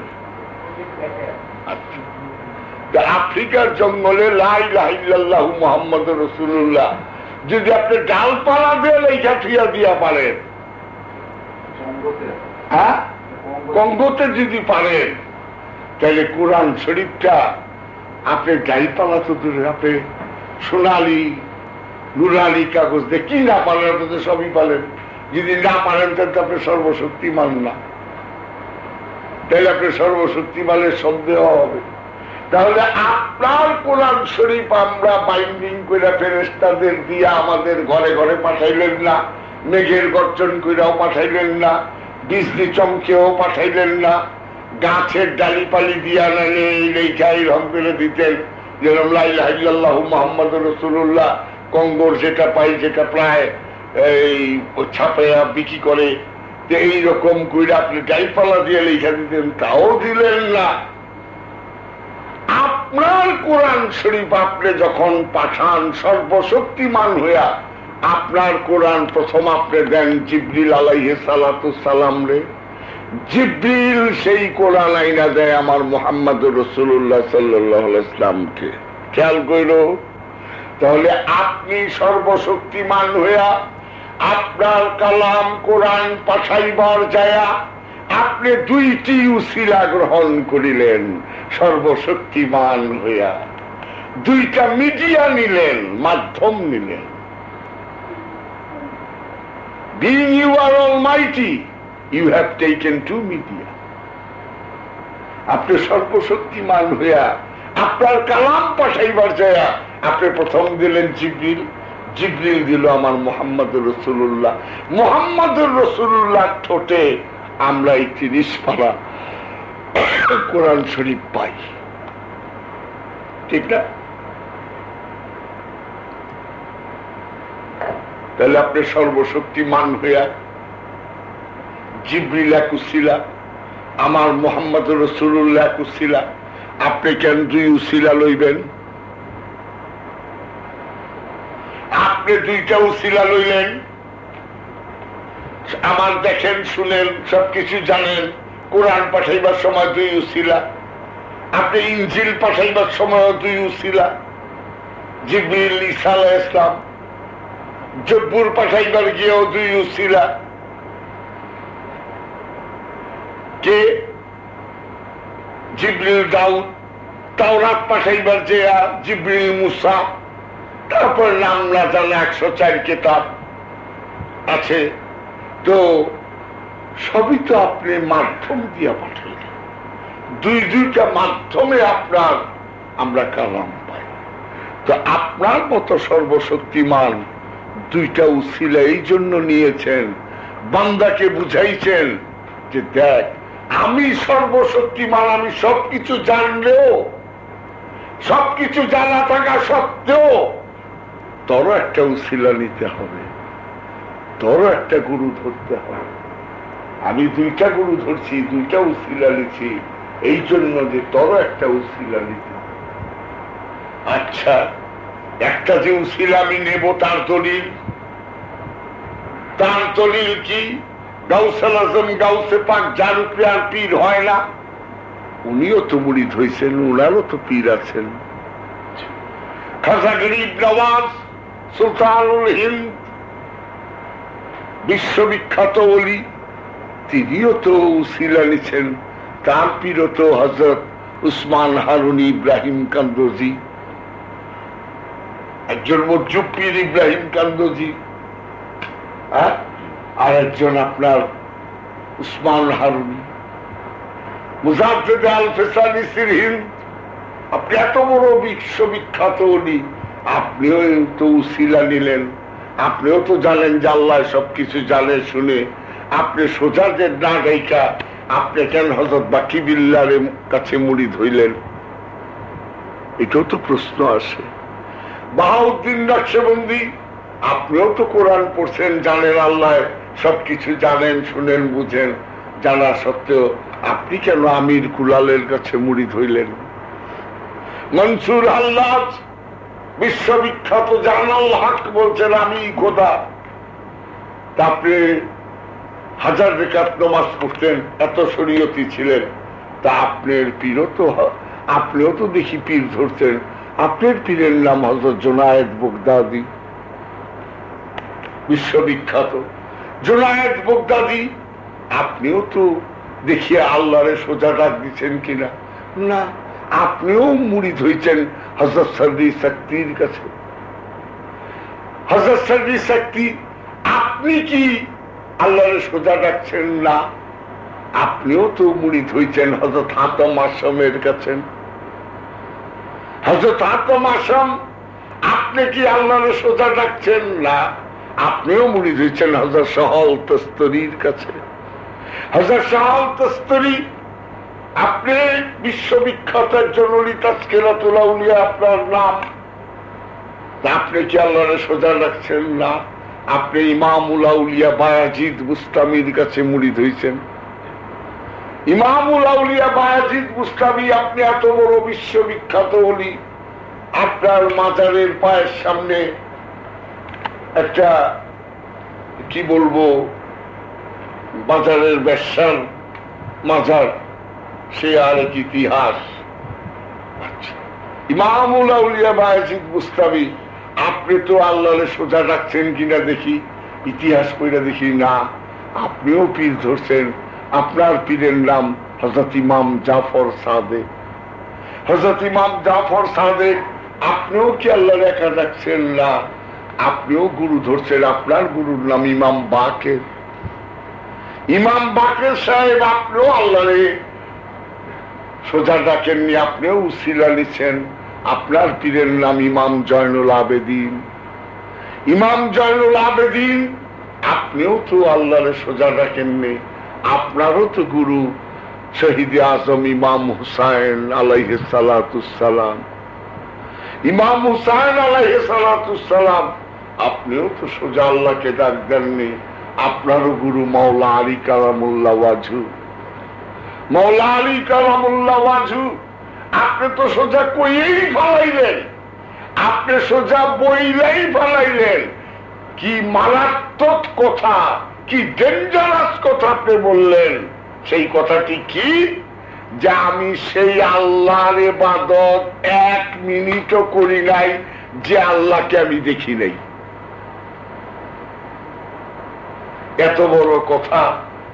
আফ্রিকার জঙ্গলে লা ইলাহা ইল্লাল্লাহু মুহাম্মাদুর রাসূলুল্লাহ যদি আপনি ডালপালা দিয়ে লেখা থিয়া দিয়া পারেন, হ্যাঁ, কঙ্গোতে যদি পারেন, তাহলে কোরআন শরীফটা আপনি ডালপালা তো দূরে, আপনি সোনালি নুরালি কাগজ দিয়ে কি না পারেন, আপনি তো সবই পারেন। যদি না পারেন তাহলে আপনি সর্বশক্তিমান না, তাহলে আপনি সর্বশক্তিমানের সন্দেহ হবে। তাহলে আপনার কোরআন শরীফ আমরা বাইন্ডিং করে ফেরেশতাদের দিয়ে আমাদের ঘরে ঘরে পাঠাইলেন না, মেঘের গর্জন কইরাও পাঠাইলেন না, বিজলি চমকেও পাঠাইলেন না, গাছের ডালিপালি দিয়া নালে লেখাই রং করে দিতেন, যেরকম লা ইলাহা ইল্লাল্লাহু মুহাম্মাদুর রাসূলুল্লাহ কঙ্গোর যেটা পাই, যেটা প্রায় এই ছাপাইয়া বিক্রি করে, এইরকম কইরা আপনি ডালপালা দিয়ে লেখা দিতেন, তাও দিলেন না। আপনার কোরআন শরীফ আপনি যখন পাঠান সর্বশক্তিমান হইয়া, আপনার কোরআন প্রথম আপনি দেন জিবরিল আলাইহিস সালাতুস সালাম রে। জিবরিল সেই কোরআন আইনা দেয় আমার মুহাম্মদুর রাসূলুল্লাহ সাল্লাল্লাহু আলাইহি ওয়াসাল্লামকে। খেয়াল কইরো, তাহলে আপনি সর্বশক্তিমান হইয়া আপনার কালাম কোরআন পাঠাইবার যায়া আপনি দুইটি উসিলা গ্রহণ করিলেন, সর্বশক্তিমান হইয়া দুইটা মিডিয়া নিলেন, মাধ্যম নিলেন। Being you are almighty, you have taken two media. আপনি সর্বশক্তিমান হইয়া আপনার কালাম পাঠাইবার যায়া আপনি প্রথম দিলেন জিবরিল, জিবরিল দিল আমার মুহাম্মদুর রাসূলুল্লাহ। মুহাম্মদুর রাসূলুল্লাহ ঠোঁটে আমরা এই 30 পারা কোরআন শরীফ পাই, ঠিক না? তাহলে আপনি সর্বশক্তিমান হইয়া জিবরিল এক উসিলা, আমার মুহাম্মদুর রাসূলুল্লাহ এক উসিলা, আপনি কেন দুই উসিলা লইবেন? আপনি দুইটা উসিলা লইলেন। আমার দেখেন, শুনেন, সবকিছু জানেন, কোরআন পাঠাইবার সময় দুই উসিলা, আপনি ইনজিল পাঠাইবার সময় দুই উসিলা, জিবরিল ঈসা আলাইহিস সালাম, জব্বুর পাঠাইবার গিয়েও দুই উসিলা, কে? জিবরিল দাউদ, তাওরাত পাঠাইবার যে জিবরিল মুসা, তারপর নাম না জানা 104 কিতাব আছে। তো সবই তো আপনি মাধ্যম দিয়ে পাঠাইলেন, দুইটা মাধ্যমে আপনার আমরা কালাম পাই। তো আপনার মতো সর্বশক্তিমান দুইটা উসিলা এই জন্য নিয়েছেন, বান্দাকে বুঝাইছেন যে দেখ আমি সর্বশক্তিমান, আমি সবকিছু জানলেও, সবকিছু জানা থাকা সত্ত্বেও তোরও একটা উসিলা নিতে হবে, তোরও একটা গুরু ধরতে হবে। আমি দুইটা গুরু ধরছি, দুইটা উসিলা নিচ্ছি এই জন্য যে তোরও একটা উসিলা নিতে হবে। আচ্ছা, একটা যে উসিলা আমি নেব তার দলিল, তার দলিল কি? গাউসুল আজম গাউসে পাক, যার উপরে আর পীর হয় না, উনিও তো মুরিদ হয়েছেন, উনারও তো পীর আছেন। খাজা গরিব নওয়াজ সুলতানুল হিন্দ, বিশ্ববিখ্যাত ওলি, তিনিও তো উসিলা নিছেন, তার পীরও তো হযরত উসমান হারুনি ইব্রাহিম কান্দোজি। একজন মজ্জুব পীর ইব্রাহিম কান্দজি, আর একজন আপনার উসমান হারুনি, মুজাদ্দেদ আল ফেসানি সিরহিন্দ। আপনি এত বড় বিশ্ববিখ্যাত উনি, আপনিও তো উসিলা নিলেন, আপনিও তো জানেন যে আল্লাহ সবকিছু জানে শুনে, আপনি সোজা যে না গায়িকা আপনি কেন হযরত বাকি বিল্লাহর কাছে মুরিদ হইলেন? এটাও তো প্রশ্ন আসে। বাহাউদ্দিন নকশবন্দি, আপনিও তো কোরআন পড়ছেন, জানেন আল্লাহ সবকিছু জানেন শুনেন বুঝেন, জানা সত্ত্বেও আপনি কেন আমির কুলালের কাছে মুরিদ হইলেন? মনসুর হাল্লাজ বিশ্ববিখ্যাত জানাল হক বলছেন আমি খোদা, আপনি 1000 রেকাত নামাজ পড়তেন, এত শরীয়তি ছিলেন, তা আপনার পীরও তো, আপনিও তো দেখি পীর ধরতেন, আপনার পীরের নাম হযরত জুনায়েদ বগদাদি, বিশ্ববিখ্যাত জুনায়েদ বগদাদি। আপনিও তো দেখি আল্লাহরে সোজা ডাক দিচ্ছেন কিনা, না আপনিও মুরিদ হয়েছেন হযরত সরদি শক্তির কাছে। হযরত সরদি শক্তি, আপনি কি আল্লাহরে সোজা ডাকছেন না? আপনিও তো মুরিদ হয়েছেন হযরত হাতম আসমের কাছে। হযরত হাতম আসম, আপনি কি আল্লাহরে সোজা ডাকছেন না? আপনিও মুরিদ হয়েছেন হযরত সহল তস্তরির কাছে। হযরত সহল তস্তরি, আপনি বিশ্ববিখ্যাত একজন ওলি, তাজকিরাতুল আউলিয়া আপনার নাম, আপনি কি আল্লাহরে সোজা রাখছেন না? আপনি ইমামুল আউলিয়া বায়াজিদ বুস্তামির কাছে মুরিদ হয়েছেন। ইমামুল আউলিয়া বায়াজিদ বুস্তামি, আপনি এত বড় বিশ্ববিখ্যাত ওলি, আপনার মাজারের পায়ের সামনে একটা কি বলবো বাজারের ব্যবসার মাজার, সে আরেক ইতিহাস। ইমামুল আউলিয়া বায়াজিদ বুস্তামি, আপনি তো আল্লাহরে সোজা ডাকছেন কিনা দেখি, ইতিহাস কইরা দেখি না, আপনিও পীর ধরছেন, আপনার পীরের নাম হযরত ইমাম জাফর সাদেক। হযরত ইমাম জাফর সাদেক, আপনিও কি আল্লাহরে একা ডাকছেন না? আপনিও গুরু ধরছেন, আপনার গুরুর নাম ইমাম বাকের। ইমাম বাকের সাহেব, আপনিও আল্লাহরে সোজা ডাকেননি, আপনিও উসিলা নিছেন, আপনার পীরের নাম ইমাম জয়নুল আবেদিন। ইমাম জয়নুল আবেদিন, আপনিও তো আল্লাহরে সোজা ডাকেননি, আপনারও তো গুরু শহীদ আজম ইমাম হুসাইন আলাইহিস সালাতুস সালাম। ইমাম হুসাইন আলাইহিস সালাতুস সালাম, আপনিও তো সোজা আল্লাহকে ডাক দেননি, আপনারও গুরু মাওলা আলী কারামুল্লাহ ওয়াজহু। মাওলা আলী কারামুল্লাহ ওয়াজহু, আপনি তো সোজা কইয়েই ফেলাইলেন, আপনি সোজা বইলেই ফেলাইলেন। কি মারাত্মক কথা, কি ডেঞ্জারাস কথা আপনি বললেন। সেই কথাটি কি? যে আমি সেই আল্লাহর ইবাদত 1 মিনিটও করি নাই যে আল্লাহকে আমি দেখি নাই। এত বড় কথা,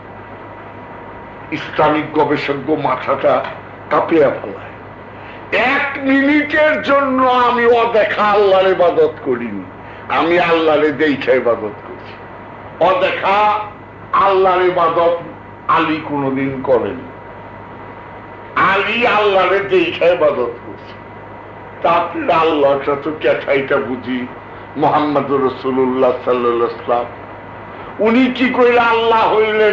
ইসলামিক গবেষজ্ঞ মাথাটা কাঁপিয়া ফেলায়। 1 মিনিটের জন্য আমি অদেখা আল্লাহর ইবাদত করিনি, আমি আল্লাহরে দেখে ইবাদত করছি। অদেখা আল্লাহর ইবাদত আলী কোনদিন করেন, আলী আল্লাহরে দেখে ইবাদত করছে। তারপরে আল্লাহটা তো ক্যাথাইটা বুঝি মুহাম্মদুর রাসূলুল্লাহ সাল্লাল্লাহু আলাইহি ওয়াসাল্লাম, উনি কি কইরা আল্লাহ হইলেন?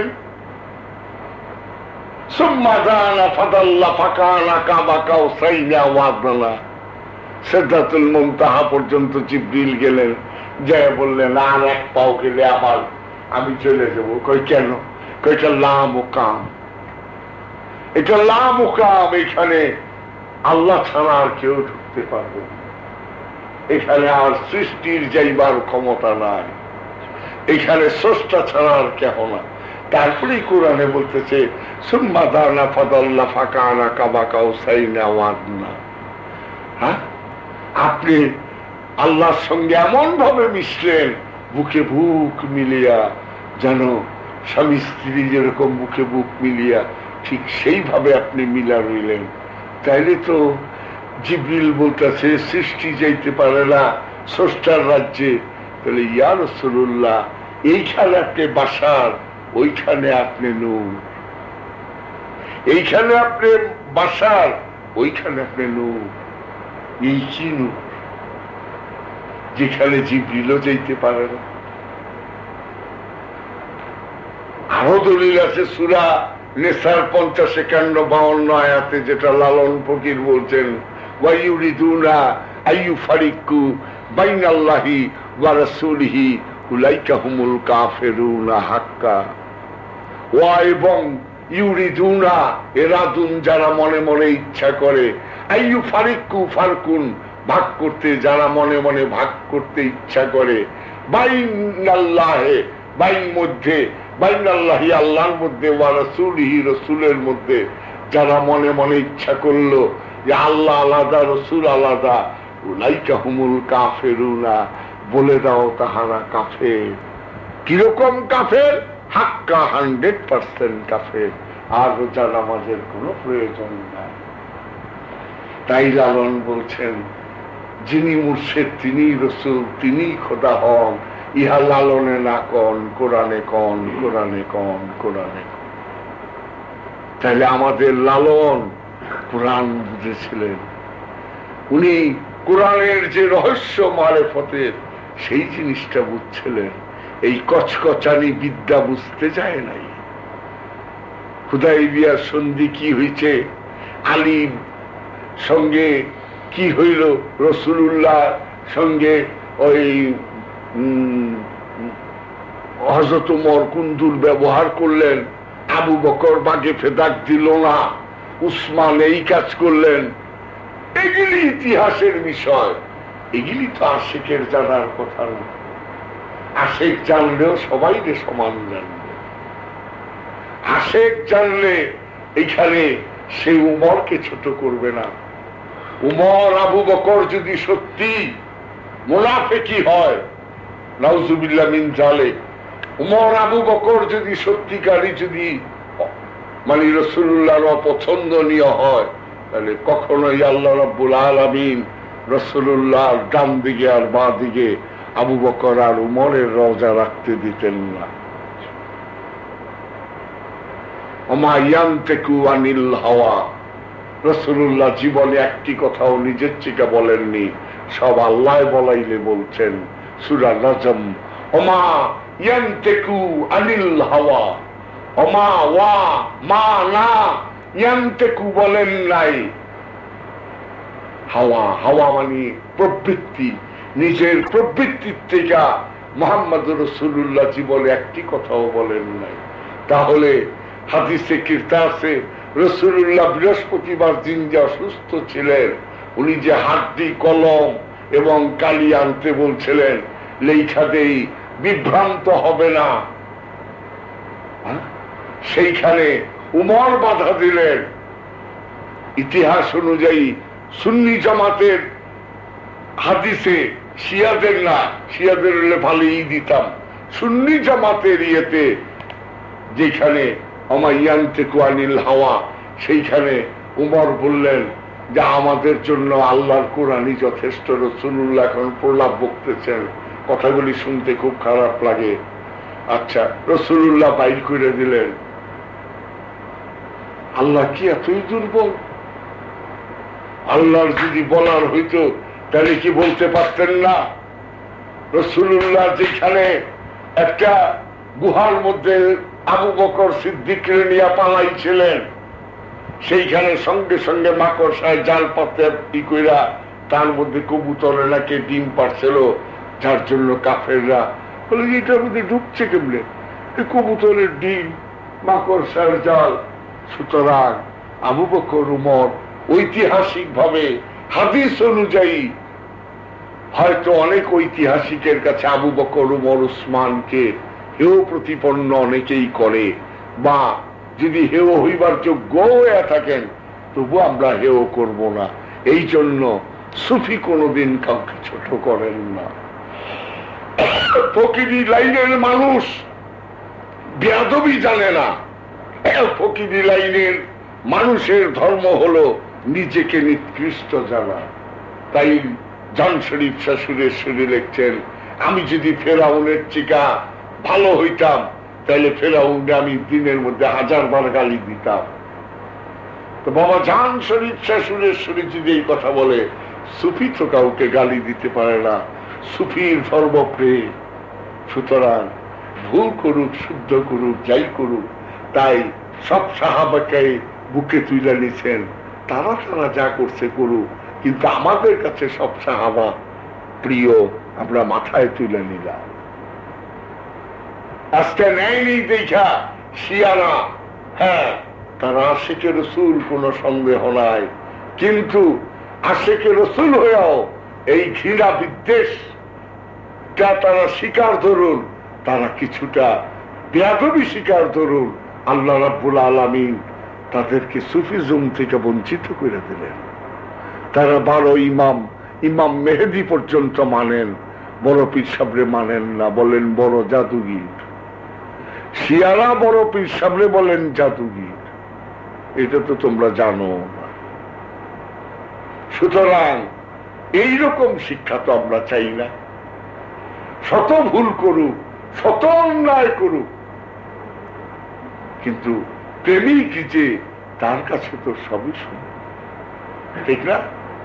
সুম্মা জানা ফাদাল্লা ফাকানা কাবা কাউসাইনা ওয়াদনা। সিদরাতুল মুনতাহা পর্যন্ত জিবরিল গেলেন, যায় বললেন আর 1 পাও গেলে আমার আমি চলে যাব। কই কেন? কইটা লা মুকাম, এটা লা মুকাম, এখানে আল্লাহ ছাড়া আর কেউ ঢুকতে পারবে না, এখানে আর সৃষ্টির যাইবার ক্ষমতা নাই, এখানে স্রষ্টা ছাড়া আর কেহ না। তারপরেই কোরআনে বলতেছে সুম্মা দানা ফাদাল্লা ফাকানা কাবা কাউসাইনা ওয়াদনা। হ্যাঁ, আপনি আল্লাহর সঙ্গে এমন ভাবে মিশলেন, বুকে বুক মিলিয়া, যেন স্বামী স্ত্রী যেরকম বুকে বুক মিলিয়া ঠিক সেইভাবে আপনি মিলা রইলেন। তাইলে তো জিবরিল বলতেছে সৃষ্টি যাইতে পারে না, স্রষ্টার রাজ্যে, তাহলে ইয়া রাসূলুল্লাহ এইখানে আপনি বাসার, ওইখানে আপনি নূর, এইখানে আপনি বাসার, ওইখানে আপনি নূর। এই কি নূর যেখানে জিবরিলও যাইতে পারে না? আরো দলিল আছে সূরা নিসার 50, 51, 52 আয়াতে, যেটা লালন ফকির বলছেন, ওয়া ইউরিদুনা আইয়ুফারিকু বাইনাল্লাহি ওয়া রাসূলিহি উলাইকা হুমুল কাফিরুনা হাক্কা। ওয়া এবং ইউরিদুনা ইরাদুন, যারা মনে মনে ইচ্ছা করে, আইয়ুফারিকু ফারকুন, ভাগ করতে, যারা মনে মনে ভাগ করতে ইচ্ছা করে, বাইনাল্লাহি, বাইন মধ্যে, বাইনাল্লাহি আল্লাহর মধ্যে, ওয়া রাসূলিহি রাসূলের মধ্যে, যারা মনে মনে ইচ্ছা করলো যে আল্লাহ আলাদা রাসূল আলাদা, উলাইকা হুমুল কাফিরুনা, বলে দাও তাহারা কাফের। কিরকম কাফের? হাক্কা, 100% কাফের। আর রোজা নামাজের কোনো প্রয়োজন নাই। তাই লালন বলছেন, যিনি মুর্শিদ তিনি রাসূল, তিনি খোদা হন, ইহা লালনে না কন, কোরআনে কন, কোরআনে কন, কোরআনে কন। তাহলে আমাদের লালন কোরআন বুঝেছিলেন, উনি কোরআনের যে রহস্য মারেফতের সেই জিনিসটা বুঝছিলেন। এই কচকচানি বিদ্যা বুঝতে যায় নাই। হুদাইবিয়ার সন্ধি কি হয়েছে, আলীর সঙ্গে কি হইল, রাসূলুল্লাহ সঙ্গে ওই হযরত ওমর কোন দুর্ব্যবহার করলেন, আবু বকর বাগে ফেদাক দিল না, উসমান এই কাজ করলেন, এগুলি ইতিহাসের বিষয়। এগুলি তো আশিকের জানার কথা না। আশিক জানলেও সবাই সমান জানবে। আশিক জানলে এখানে সে উমরকে ছোট করবে না। উমর আবু বকর যদি সত্যি মুনাফিকি হয়, নাউজুবিল্লাহ মিন যালিক, উমর আবু বকর যদি সত্যিকারই যদি মানে রাসূলুল্লাহর অপছন্দনীয় হয়, তাহলে কখনোই আল্লাহ রাব্বুল আলামিন রাসূলুল্লাহর ডান দিকে আর বাঁ দিকে আবু বকর আর উমরের রওজা রাখতে দিতেন না। ওমা ইয়ানতিকু আনিল হাওয়া, রাসূলুল্লাহ জীবনে একটি কথাও নিজের থেকে বলেননি, সব আল্লাহ বলাইলে বলছেন। সূরা নাজম, ওমা ইয়ানতিকু আনিল হাওয়া, ওমা ওয়া মা না ইয়ানতিকু বলেন নাই। হাওয়া, হাওয়া মানে প্রবৃত্তি, নিজের প্রবৃত্তির থেকে মুহাম্মদুর রাসূলুল্লাহ জীবনে একটি কথাও বলেন নাই। তাহলে হাদিসে কীর্তি আছে, রাসূলুল্লাহ বৃহস্পতিবার দিন যে অসুস্থ ছিলেন, উনি যে হাড্ডি কলম এবং কালি আনতে বলছিলেন, লেখা দেই বিভ্রান্ত হবে না, সেইখানে উমর বাধা দিলেন। ইতিহাস অনুযায়ী সুন্নি জামাতের হাদিসে, শিয়াদের না, শিয়াদের হলে ভালোই দিতাম, সুন্নি জামাতের ইয়েতে যেখানে আমায়ান্তিকু আনিল হাওয়া, সেইখানে উমর বললেন যে আমাদের জন্য আল্লাহর কোরআনই যথেষ্ট। রাসূলুল্লাহ এখন প্রলাপ বকতেছেন, কথাগুলি শুনতে খুব খারাপ লাগে। আচ্ছা, রাসূলুল্লাহ বাইর করে দিলেন। আল্লাহ কি এতই দুর্বল? আল্লাহর যদি বলার হইতো তাহলে কি বলতে পারতেন না? রাসূলুল্লাহ যেখানে একটা গুহার মধ্যে আবু বকর সিদ্দিককে নিয়ে পালাইছিলেন, সেইখানে সঙ্গে সঙ্গে মাকড়সায় জাল পাতে কইরা তার মধ্যে কবুতরে নাকি ডিম পারছিল, যার জন্য কাফেররা বলে এটার মধ্যে ঢুকছে কেমনে, কবুতরের ডিম, মাকড়সার জাল। সুতরাং আবু বকর উমর ঐতিহাসিক ভাবে হাদিস অনুযায়ী হয়তো অনেক ঐতিহাসিকের কাছে আবু বকর উমর উসমানকে হেয় প্রতিপন্ন অনেকেই করে, বা যদি হেয় হইবার যোগ্য হয়ে থাকেন তবু আমরা হেয় করব না। এই জন্য সুফি কোনদিন কাউকে ছোট করেন না। ফকিরি লাইনের মানুষ বেয়াদবি জানে না। ফকিরি লাইনের মানুষের ধর্ম হলো নিজেকে নিকৃষ্ট জানা। তাই জান শরীফ শাশুড়ের সুরে লিখছেন, আমি যদি ফেরাউনের চিকা ভালো হইতাম তাহলে ফেরাউনকে আমি দিনের মধ্যে 1000 বার গালি দিতাম। তো বাবা জান শরীফ শাশুড়ের সুরে যদি এই কথা বলে, সুফি তো কাউকে গালি দিতে পারে না, সুফির সর্বপ্রেম। সুতরাং ভুল করুক শুদ্ধ করুক যাই করুক, তাই সব সাহাবাকে বুকে তুলে নিছেন, তারা তারা যা করছে করুক, কিন্তু আমাদের কাছে সব সাহাবা প্রিয়, আমরা মাথায় তুলে নিলাম। আজকে নেয়নি দেখা শিয়ারা, হ্যাঁ তারা আশিকে রসুল, কোনো সন্দেহ নাই, কিন্তু আশিকে রসুল হয়েও এই ঘৃণা বিদ্বেষ তারা শিকার ধরুন, তারা কিছুটা বেয়াদবি শিকার ধরুন, আল্লাহ রাব্বুল আলামিন তাদেরকে সুফিজম থেকে বঞ্চিত করে দিলেন। তারা 12 ইমাম মেহেদি পর্যন্ত মানেন, বড় পীর সাহেবরে মানেন না, বলেন বড় জাদুগির। শিয়ারা বড় পীর সাহেবরে বলেন জাদুগির, এটা তো তোমরা জানো না। সুতরাং এইরকম শিক্ষা তো আমরা চাই না। শত ভুল করুক, শত অন্যায় করুক, কিন্তু প্রেমিক যে তার কাছে তো সবই শুনে, ঠিক না?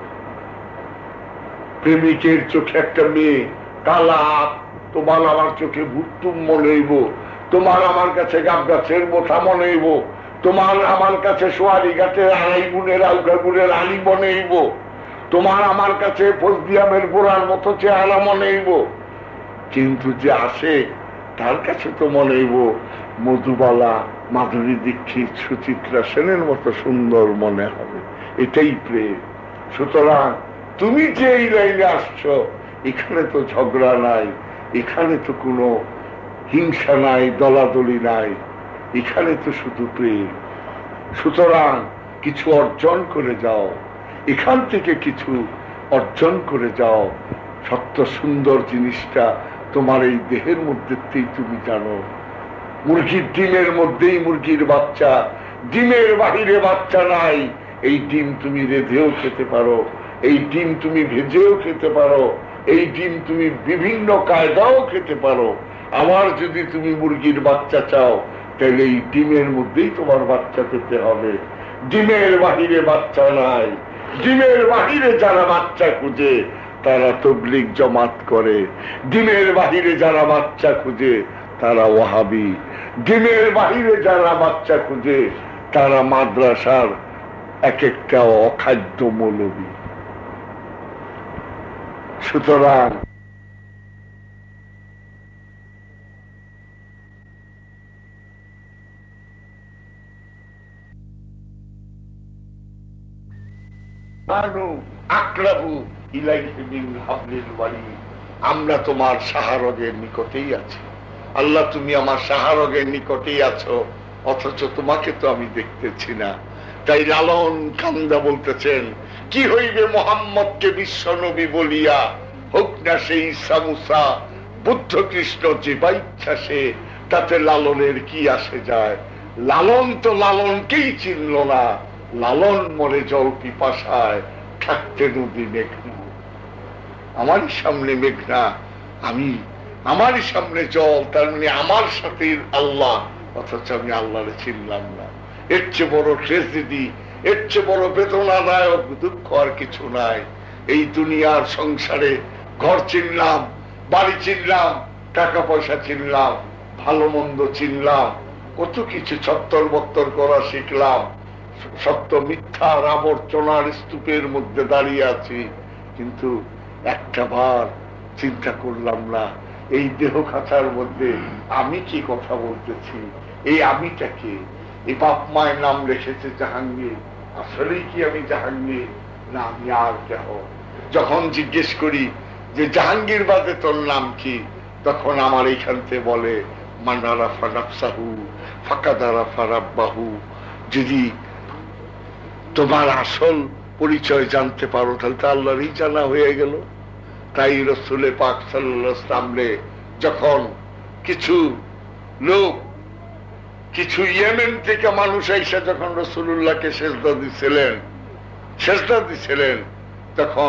প্রেমিকের চোখে একটা মেয়ে কালা, তোমার আমার চোখে ভুট্টুম মনে হইব, তোমার আমার কাছে গাব গাছের বোঠা মনে হইব, তোমার আমার কাছে সোয়ারি গাছের আড়াই গুণের আলগা গুণের আলি মনে হইব, তোমার আমার কাছে ফজদিয়ামের গোড়ার মতো চেহারা মনে হইব, কিন্তু যে আসে তার কাছে তো মনে হইব মধুবালা, মাধুরী দীক্ষিত, সুচিত্রা সেনের মতো সুন্দর মনে হবে। এটাই প্রেম। সুতরাং তুমি যে এই লাইনে আসছো, এখানে তো ঝগড়া নাই, এখানে তো কোনো হিংসা নাই, দলাদলি নাই, এখানে তো শুধু প্রেম। সুতরাং কিছু অর্জন করে যাও, এখান থেকে কিছু অর্জন করে যাও। সত্য সুন্দর জিনিসটা তোমার এই দেহের মধ্যেই তুমি জানো। মুরগির ডিমের মধ্যেই মুরগির বাচ্চা, ডিমের বাহিরে বাচ্চা নাই। এই ডিম তুমি রেঁধেও খেতে পারো, এই ডিম তুমি ভেজেও খেতে পারো, এই ডিম তুমি বিভিন্ন কায়দাও খেতে পারো। আবার যদি তুমি মুরগির বাচ্চা চাও, তাহলে এই ডিমের মধ্যেই তোমার বাচ্চা পেতে হবে। ডিমের বাহিরে বাচ্চা নাই। ডিমের বাহিরে যারা বাচ্চা খুঁজে তারা তবলিগ জমাত করে, ডিমের বাহিরে যারা বাচ্চা খুঁজে তারা ওয়াহাবি, ডিমের বাহিরে যারা বাচ্চা খুঁজে তারা মাদ্রাসার এক একটা অখাদ্য মৌলবী। সুতরাং আমরা তোমার শাহরগের নিকটেই আছি। আল্লাহ তুমি আমার শাহরগের নিকটেই আছো, অথচ তোমাকে তো আমি দেখতেছি না। তাই লালন কান্দা বলতেছেন, কি হইবে মোহাম্মদকে বিশ্ব নবী বলিয়া, হোক না সেই ঈসা মুসা, বুদ্ধ কৃষ্ণ যে বা ইচ্ছা সে, তাতে লালনের কি আসে যায়? লালন তো লালনকেই চিনল না, লালন মরে জল পিপাসায়, থাকতে নদী মেঘনা। আমারই সামনে মেঘনা, আমি আমারই সামনে জল, তার মানে আমার সাথে আল্লাহ, অথচ আমি আল্লাহরে চিনলাম না। এর চেয়ে বড় ট্রেজেডি, এর চেয়ে বড় বেদনাদায়ক দুঃখ আর কিছু নাই। এই দুনিয়ার সংসারে ঘর চিনলাম, বাড়ি চিনলাম, টাকা পয়সা চিনলাম, ভালো মন্দ চিনলাম, কত কিছু ছত্তর বত্তর করা শিখলাম, সত্য মিথ্যার আবর্জনার স্তূপের মধ্যে দাঁড়িয়ে আছি, কিন্তু একটা বার চিন্তা করলাম না এই দেহ খাঁচার মধ্যে আমি কি কথা বলতেছি, এই আমিটাকে। এই বাপ মায়ের নাম রেখেছে জাহাঙ্গীর, আসলেই কি আমি জাহাঙ্গীর না আমি আর কেহ? যখন জিজ্ঞেস করি যে জাহাঙ্গীর বাদে তোর নাম কি, তখন আমার এইখান থেকে বলে মান্নারা ফানাফসাহু ফাকাদারা ফারাব্বাহু। যদি তোমার আসল পরিচয় জানতে পারো তাহলে তো আল্লাহরই জানা হয়ে গেল। তাই রসুলে পাক সাল্লাল্লাহু আলাইহি ওয়াসাল্লামে যখন কিছু লোক, কিছু ইয়েমেন থেকে মানুষ এসে যখন রাসূলুল্লাহকে সেজদা দিছিলেন, তখন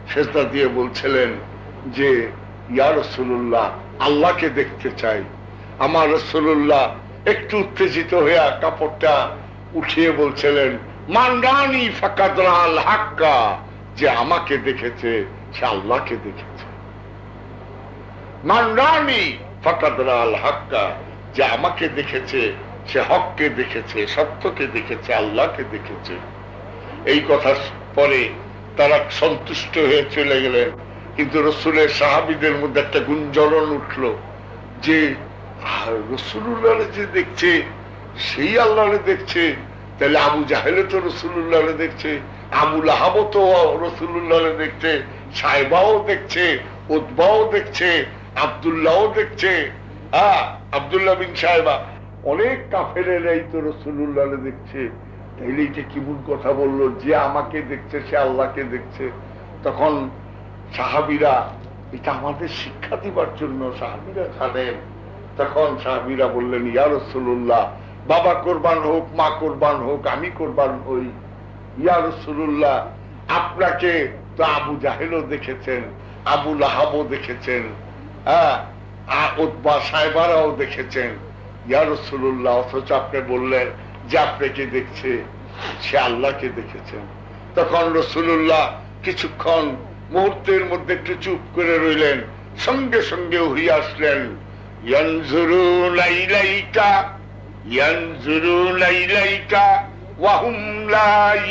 সেজদা দিয়ে বলছিলেন যে ইয়া রাসূলুল্লাহ, আল্লাহকে দেখতে চাই। আমার রাসূলুল্লাহ একটু উত্তেজিত হয়ে কাপড়টা উঠিয়ে বলছিলেন, মানরানি ফাকাদ রাআল হাক্কা, যে আমাকে দেখেছে সে আল্লাহকে দেখেছে। মানরানি ফাকাদ রাআল হাক্কা, যে আমাকে দেখেছে সে হককে দেখেছে, সত্যকে দেখেছে, আল্লাহকে দেখেছে। এই কথা পরে তারা সন্তুষ্ট হয়ে চলে গেলেন। কিন্তু রসুলের সাহাবীদের মধ্যে একটা গুঞ্জরণ উঠল যে রসুলুল্লাহ যে দেখছে সেই আল্লাহ দেখছে, তাহলে আবু জাহেলে তো রসুলুল্লাহ দেখছে, আবু লাহাবও তো রসুলুল্লাহ দেখছে, সাহেবাও দেখছে, উতবাও দেখছে, আব্দুল্লাহও দেখছে, আব্দুল্লাহ বিন সাহেবা, অনেক কাফেরেরাই তো রসুলুল্লাহ দেখছে। তাইলে এটা কেমন কথা বললো যে আমাকে দেখছে সে আল্লাহকে দেখছে? তখন সাহাবীরা, এটা আমাদের শিক্ষা দিবার জন্য সাহাবীরা জানেন, তখন সাহাবীরা বললেন, ইয়া রাসূলুল্লাহ, বাবা কোরবান হোক, মা কোরবান হোক, আমি কোরবান হই। ইয়া রাসূলুল্লাহ, আপনাকে তো আবু জাহেলও দেখেছেন, আবু লাহাবও দেখেছেন, উতবা সাহেবারাও দেখেছেন। ইয়া রাসূলুল্লাহ, অথচ আপনি বললেন যে আপনাকে দেখছে সে আল্লাহকে দেখেছেন। তখন রাসূলুল্লাহ কিছুক্ষণ মুহূর্তের মধ্যে একটু চুপ করে রইলেন, সঙ্গে সঙ্গে উড়িয়ে আসলেন, ইয়ানজুরুনা ইলাইকা, ইয়ানজুরুনা ইলাইকা ওয়া হুম লা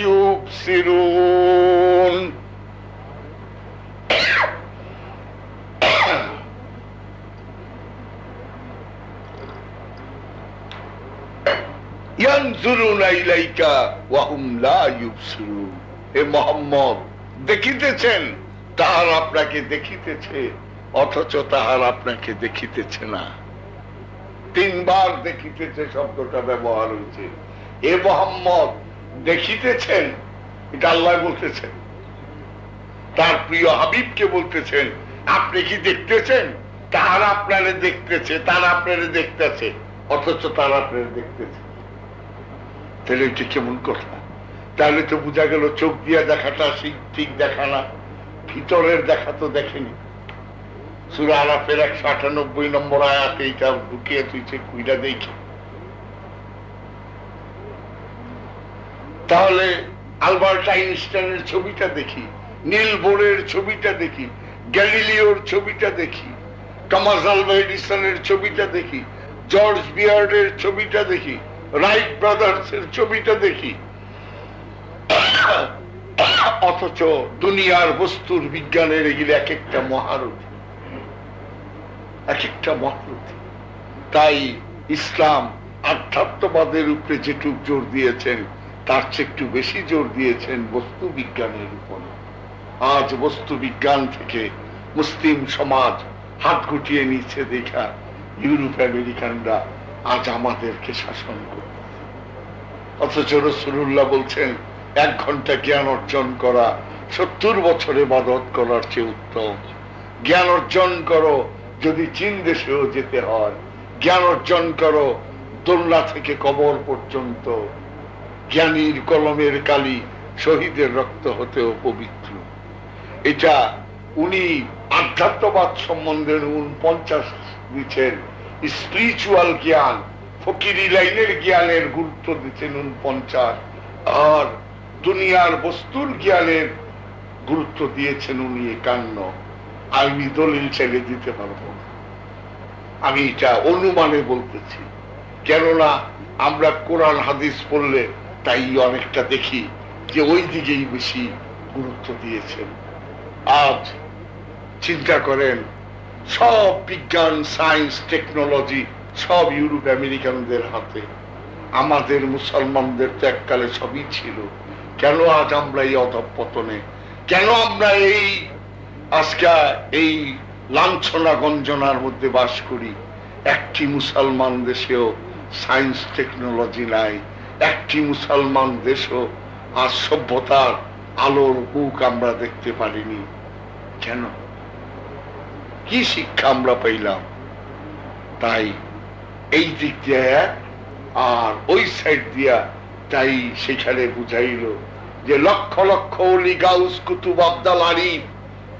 ইউবসিরুন। ইয়ানজুরুনা ইলাইকা ওয়া হুম লা ইউবসিরুন। হে মুহাম্মদ, দেখিতেছেন তাহার আপনাকে দেখিতেছে, অথচ তাহার আপনাকে দেখিতেছে না। তিনবার দেখিতেছে শব্দটা ব্যবহার হয়েছে। এ মুহাম্মদ, দেখিতেছেন, এটা আল্লাহ বলতেছেন, তার প্রিয় হাবিবকে বলতেছেন, আপনি কি দেখতেছেন? তাহার আপনারে দেখতেছে, তারা আপনারে দেখতেছে, অথচ তারা আপনারে দেখতেছে। তাহলে এটা কেমন কথা? তাহলে তো বোঝা গেল চোখ দিয়া দেখাটা ঠিক দেখা না, ভিতরের দেখা তো দেখেনি। সূরা আরাফের 198 নম্বর আয়াতে এটা ঢুকিয়ে তুইছে, কুইটা দেখি। তাহলে আলবার্ট আইনস্টাইনের ছবিটা দেখি, নীল বোরের ছবিটা দেখি, গ্যালিলিওর ছবিটা দেখি, টমাস আলভা এডিসনের ছবিটা দেখি, জর্জ বিয়ার্ডের ছবিটা দেখি, রাইট ব্রাদার্স এর ছবিটা দেখি, অথচ দুনিয়ার বস্তুর বিজ্ঞানের এগুলো এক একটা মহারথী, এক একটা মহারথী। তাই ইসলাম আধ্যাত্মবাদের উপরে যেটুক জোর দিয়েছেন তার চেয়ে একটু বেশি জোর দিয়েছেন বস্তু বিজ্ঞানের উপরে। আজ বস্তু বিজ্ঞান থেকে মুসলিম সমাজ হাত গুটিয়ে নিচ্ছে দেখা ইউরোপ আমেরিকানরা আজ আমাদেরকে শাসন করে। অথচ রাসূলুল্লাহ বলছেন 1 ঘন্টা জ্ঞান অর্জন করা 70 বছরে ইবাদত করার চেয়ে উত্তম। জ্ঞান অর্জন করো যদি চীন দেশেও যেতে হয়, জ্ঞান অর্জন করো দোলনা থেকে কবর পর্যন্ত। জ্ঞানীর কলমের কালি শহীদের রক্ত হতেও পবিত্র। এটা উনি আধ্যাত্মবাদ সম্বন্ধে 49 দিচ্ছেন, স্পিরিচুয়াল জ্ঞান, ফকিরি লাইনের জ্ঞানের গুরুত্ব দিচ্ছেন 49, আর দুনিয়ার বস্তুর জ্ঞানের গুরুত্ব দিয়েছেন উনি 51। আমি দলিল চাইলে দিতে পারবো, আমি এটা অনুমানে বলতেছি, কেননা আমরা কোরআন হাদিস পড়লে তাই অনেকটা দেখি যে ওই দিকেই বেশি গুরুত্ব দিয়েছেন। আজ চিন্তা করেন, সব বিজ্ঞান, সায়েন্স, টেকনোলজি সব ইউরোপ আমেরিকানদের হাতে। আমাদের মুসলমানদের তো এককালে সবই ছিল। কেন আজ আমরা এই অধঃপতনে? কেন আমরা এই আজকে এই লাঞ্ছনা গঞ্জনার মধ্যে বাস করি? একটি মুসলমান দেশেও সায়েন্স টেকনোলজি নাই, একটি মুসলমান দেশও আজ সভ্যতার আলোর মুখ আমরা দেখতে পারিনি। কেন? কি শিক্ষা আমরা পাইলাম? তাই এই দিক দিয়ে আর ওই সাইড দিয়া, তাই সেখানে বুঝাইল যে লক্ষ লক্ষ ওলি গাউস কুতুব আবদাল আরিফ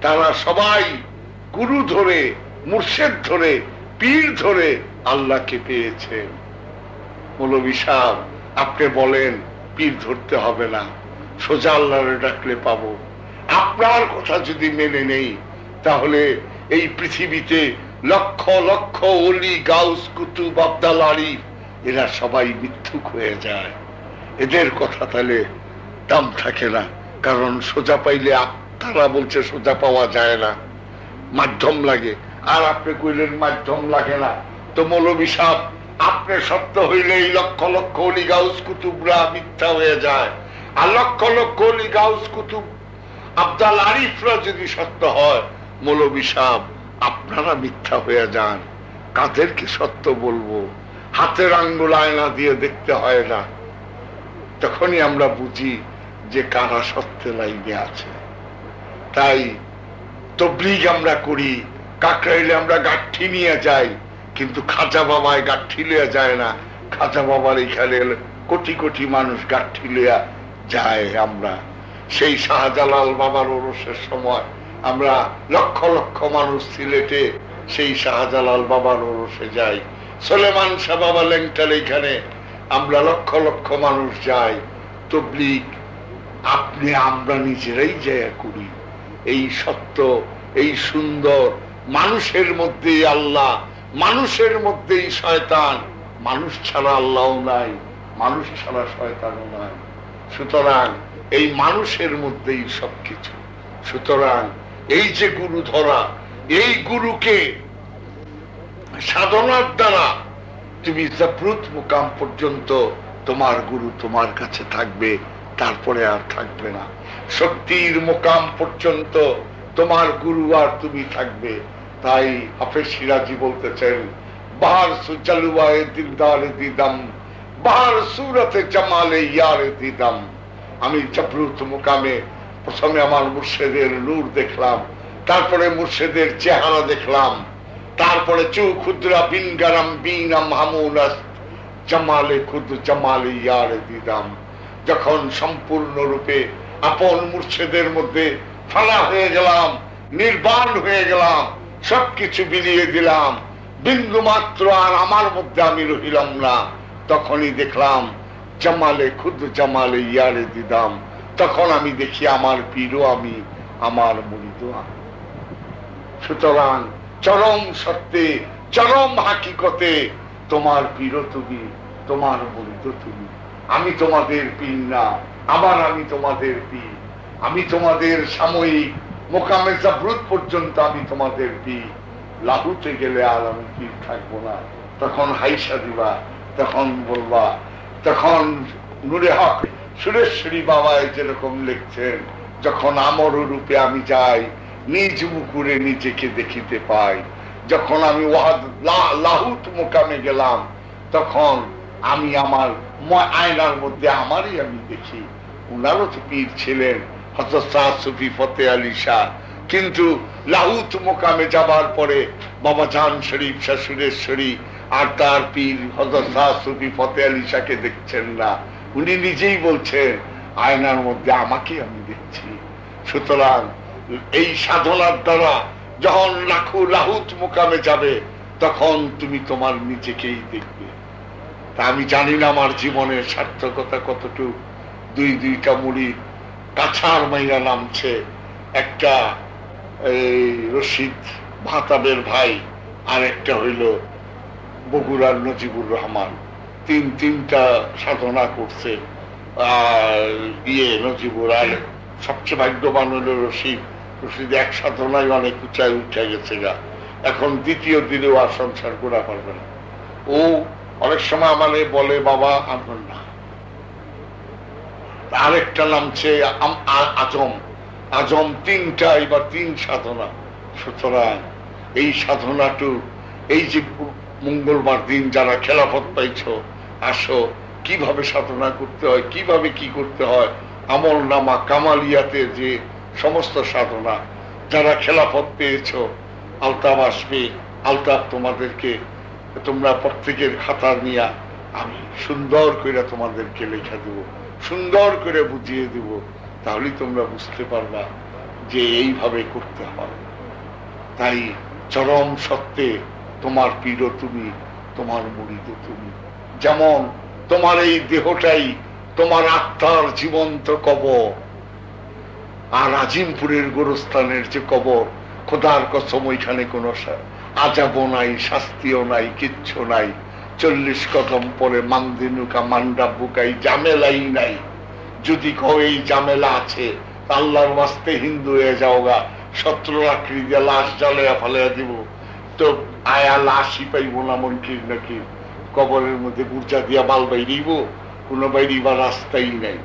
তারা সবাই গুরু ধরে, মুর্শিদ ধরে, পীর ধরে আল্লাহকে পেয়েছেন। মৌলভী সাহেব আপনি বলেন পীর ধরতে হবে না, সোজা আল্লাহরে ডাকলে পাবো। আপনার কথা যদি মেনে নেই তাহলে এই পৃথিবীতে লক্ষ লক্ষ ওলি, গাউস, কুতুব, আব্দাল আরিফ এরা সবাই মিথ্যুক হয়ে যায়। এদের কথা তাহলে দাম থাকে না, কারণ সোজা পাইলে তারা বলছে সোজা পাওয়া যায় না, মাধ্যম লাগে। আর আপনি কইলেন মাধ্যম লাগে না, তো মৌলভী সাহেব আপনি সত্য হইলে এই লক্ষ লক্ষ ওলি, গাউস, কুতুবরা মিথ্যা হয়ে যায়। আর লক্ষ লক্ষ ওলি, গাউস, কুতুব, আব্দাল আরিফরা যদি সত্য হয়, মৌলভী সাহেব আপনারা মিথ্যা হয়ে যান। কাদেরকে সত্য বলবো? হাতের আঙ্গুল আয়না দিয়ে দেখতে হয় না, তখনই আমরা বুঝি যে কারা সত্যের লাইনে আছে। তাই তবলিগ আমরা করি, কাকরাইলে আমরা গাঠি নিয়ে যাই, কিন্তু খাজা বাবায় গাঠি লিয়া যায় না। খাজা বাবার এখানে কোটি কোটি মানুষ গাঠি লিয়া যায়। আমরা সেই শাহজালাল বাবার ওরসের সময় আমরা লক্ষ লক্ষ মানুষ সিলেটে সেই শাহজালাল বাবার ওরসে যাই। সুলেমান শাহ বাবা ল্যাংটার এখানে আমরা লক্ষ লক্ষ মানুষ যাই। তবলিগ আপনি আমরা নিজেরাই যায় করি। এই সত্য, এই সুন্দর, মানুষের মধ্যেই আল্লাহ, মানুষের মধ্যেই শয়তান। মানুষ ছাড়া আল্লাহ নাই, মানুষ ছাড়া শয়তানও নাই। সুতরাং এই মানুষের মধ্যেই সবকিছু। সুতরাং এই যে গুরু ধরা, এই গুরুকে সাধনার দ্বারা তুমি জাবরুত মুকাম পর্যন্ত তোমার গুরু তোমার কাছে থাকবে, তারপরে আর থাকবে না। শক্তির মুকাম পর্যন্ত তোমার গুরু আর তুমি থাকবে। তাই হাফেজ সিরাজি বলতেছেন, বাহার সুজালুয়ায়ে দিলদারে দিদাম, বাহার সুরতে জামালে ইয়ারে দিদাম। আমি জাবরুত মুকামে প্রথমে আমার মুর্শিদের নূর দেখলাম, তারপরে মুর্শিদের চেহারা দেখলাম, তারপরে চু ক্ষুদ্রা বিন গারাম বিনাম হামুনাস জামালে খুদ জামালে ইয়ারে দিদাম। যখন সম্পূর্ণ রূপে আপন মুর্শিদের মধ্যে ফানা হয়ে গেলাম, নির্বাণ হয়ে গেলাম, সবকিছু বিলিয়ে দিলাম, বিন্দু মাত্র আর আমার মধ্যে আমি রহিলাম না, তখনই দেখলাম জামালে খুদ জামালে ইয়ারে দিদাম। তখন আমি দেখি আমার পীরও আমি, আমার মুরিদও আমি। সুতরাং চরম সত্যে, চরম হাকিকতে তোমার পীরও তুমি, তোমার মুরিদও তুমি। আমি তোমাদের পীর না, আবার আমি তোমাদের পীর। আমি তোমাদের সাময়িক মোকামে জাবরুত পর্যন্ত আমি তোমাদের পীর। লাহুতে গেলে আর আমি পীর থাকবো না। তখন হাইসা দিবা, তখন বলবা, তখন নূরে হক সুরেশ্বরী বাবায় যেরকম লিখছেন, যখন আমর রূপে আমি যাই, নিজ মুকুরে নিজেকে দেখিতে পাই। যখন আমি লাহুত মোকামে গেলাম, তখন আমি আমার আয়নার মধ্যে আমারই আমি দেখি। উনারও তো পীর ছিলেন হযরত শাহ সুফি ফতে আলী শাহ, কিন্তু লাহুত মোকামে যাবার পরে বাবা জান শরীফ শাহ সুরেশ্বরী আর তার পীর হযরত শাহ সুফি ফতে আলী শাহকে দেখছেন না। উনি নিজেই বলছেন আয়নার মধ্যে আমাকে আমি দেখছি। সুতরাং এই সাধনার দ্বারা যখন লাহুত মোকামে যাবে, তখন তুমি তোমার নিজেকেই দেখবে। তা আমি জানি না আমার জীবনের সার্থকতা কতটুকু। দুইটা মুড়ি কাছার মাইরা নামছে, একটা এই রশিদ ভাতাবের ভাই, আর একটা হইল বগুড়ার নজিবুর রহমান। তিনটা সাধনা করছে। নজিবুর আর সবচেয়ে ভাগ্যবান হইল রশিদ। রশিদ এক সাধনায় অনেক উঁচায় উঠে গেছে গা, এখন দ্বিতীয় দিনেও আর সংসার করা পারবে না। ও অনেক সময় আমাকে বলে, বাবা আমার না। আরেকটা নামছে আজম। তিনটা, এবার 3 সাধনা। সুতরাং এই সাধনাটু, এই যে মঙ্গলবার দিন যারা খেলাফত পাইছো, আসো, কিভাবে সাধনা করতে হয়, কিভাবে কি করতে হয়, আমল নামা কামালিয়াতে যে সমস্ত সাধনা, যারা খেলাফত পেয়েছো, আলতাফ আসবে, আলতাফ তোমাদেরকে, তোমরা প্রত্যেকের খাতা নিয়ে আমি সুন্দর করে তোমাদেরকে লেখা দেব, সুন্দর করে বুঝিয়ে দেব, তাহলেই তোমরা বুঝতে পারবা যে এইভাবে করতে হয়। তাই চরম সত্যে তোমার পীর তুমি, তোমার মুরিদ তুমি। যেমন তোমার এই দেহটাই তোমার আত্মার জীবন্ত কবর, আর আজিমপুরের গোরস্থানের যে কবর, খোদার কসম ওইখানে কোনো আজাবও নাই, শাস্তিও নাই, কিচ্ছু নাই। 40 কদম পরে মান্দিনুকা মান্ডা বুকাই, জামেলাই নাই। যদি কও এই জামেলা আছে, আল্লাহর বাস্তে হিন্দু হয়ে যাওগা, 17 লাকড়ি দিয়ে লাশ জ্বালিয়া ফালিয়া দিব, তো আয়া লাশই পাইব না মনকির নাকি কবরের মধ্যে গুর্জা দিয়া বাল বাইরিব, কোনো বাইরিবার রাস্তাই নাই।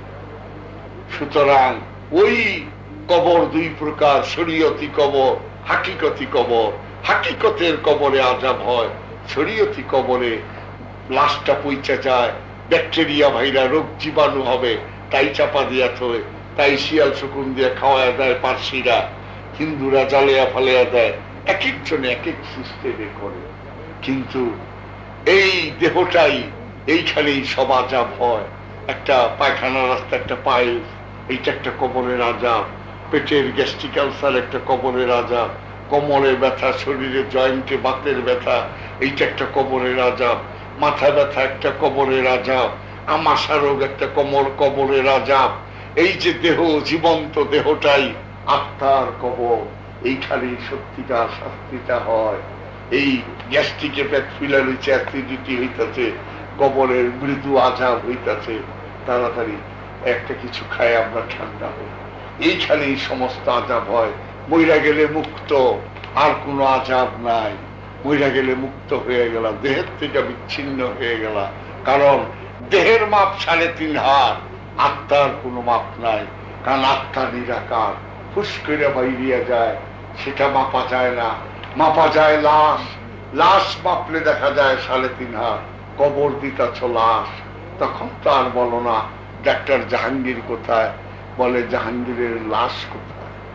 সুতরাং ওই কবর দুই প্রকার, শরীয়তি কবর, হাকিকতি কবর। হাকিকতের কবরে আযাব হয়, শরীয়তি কবরে লাশটা পৌঁছে যায়, ব্যাকটেরিয়া ভাইরা রোগ জীবাণু হবে, তাই চাপা দিয়া থয়, তাই শিয়াল শকুন দিয়ে খাওয়া দেয় পার্সিরা, হিন্দুরা জ্বালিয়া ফালিয়া দেয়। এক একজনে এক এক সিস্টেমে করে, কিন্তু এই দেহটাই এইখানেই সব আযাব হয়। একটা পায়খানা রাস্তা, একটা পাইলস, এইটা একটা কবরের আযাব। পেটের গ্যাস্ট্রিক আলসার একটা কবরের আযাব। কোমরে ব্যথা, শরীরে জয়েন্টে বাতের ব্যথা, এইটা একটা কবরের আযাব। মাথা ব্যথা একটা কবরের আযাব। আমাশা রোগ একটা কবরের আযাব। এই যে দেহ, জীবন্ত দেহটাই আত্মার কবর, এইখানেই সত্যিকার শাস্তিটা হয়। এই গ্যাস্ট্রিকে পেট ফুলা রয়েছে, অ্যাসিডিটি হইতেছে, কবরের মৃদু আযাব হইতেছে, তাড়াতাড়ি একটা কিছু খায় আমরা ঠান্ডা হই। এইখানেই সমস্ত আযাব হয়। মইরা গেলে মুক্ত, আর কোনো আযাব নাই। মইরা গেলে মুক্ত হয়ে গেল, দেহের থেকে বিচ্ছিন্ন হয়ে গেল। কারণ দেহের মাপ 3.5 হাত, আত্মার কোনো মাপ নাই। কারণ আত্মা নিরাকার, ফুস করে বাইরিয়া যায়, সেটা মাপা যায় না। মাপা যায় লাশ, লাশ মাপলে দেখা যায় 3.5 হাত। কবর দিতাছ লাশ, তখন তো আর বলো না ডাক্তার জাহাঙ্গীর কোথায়, বলে জাহাঙ্গীরের লাশ কোথায়।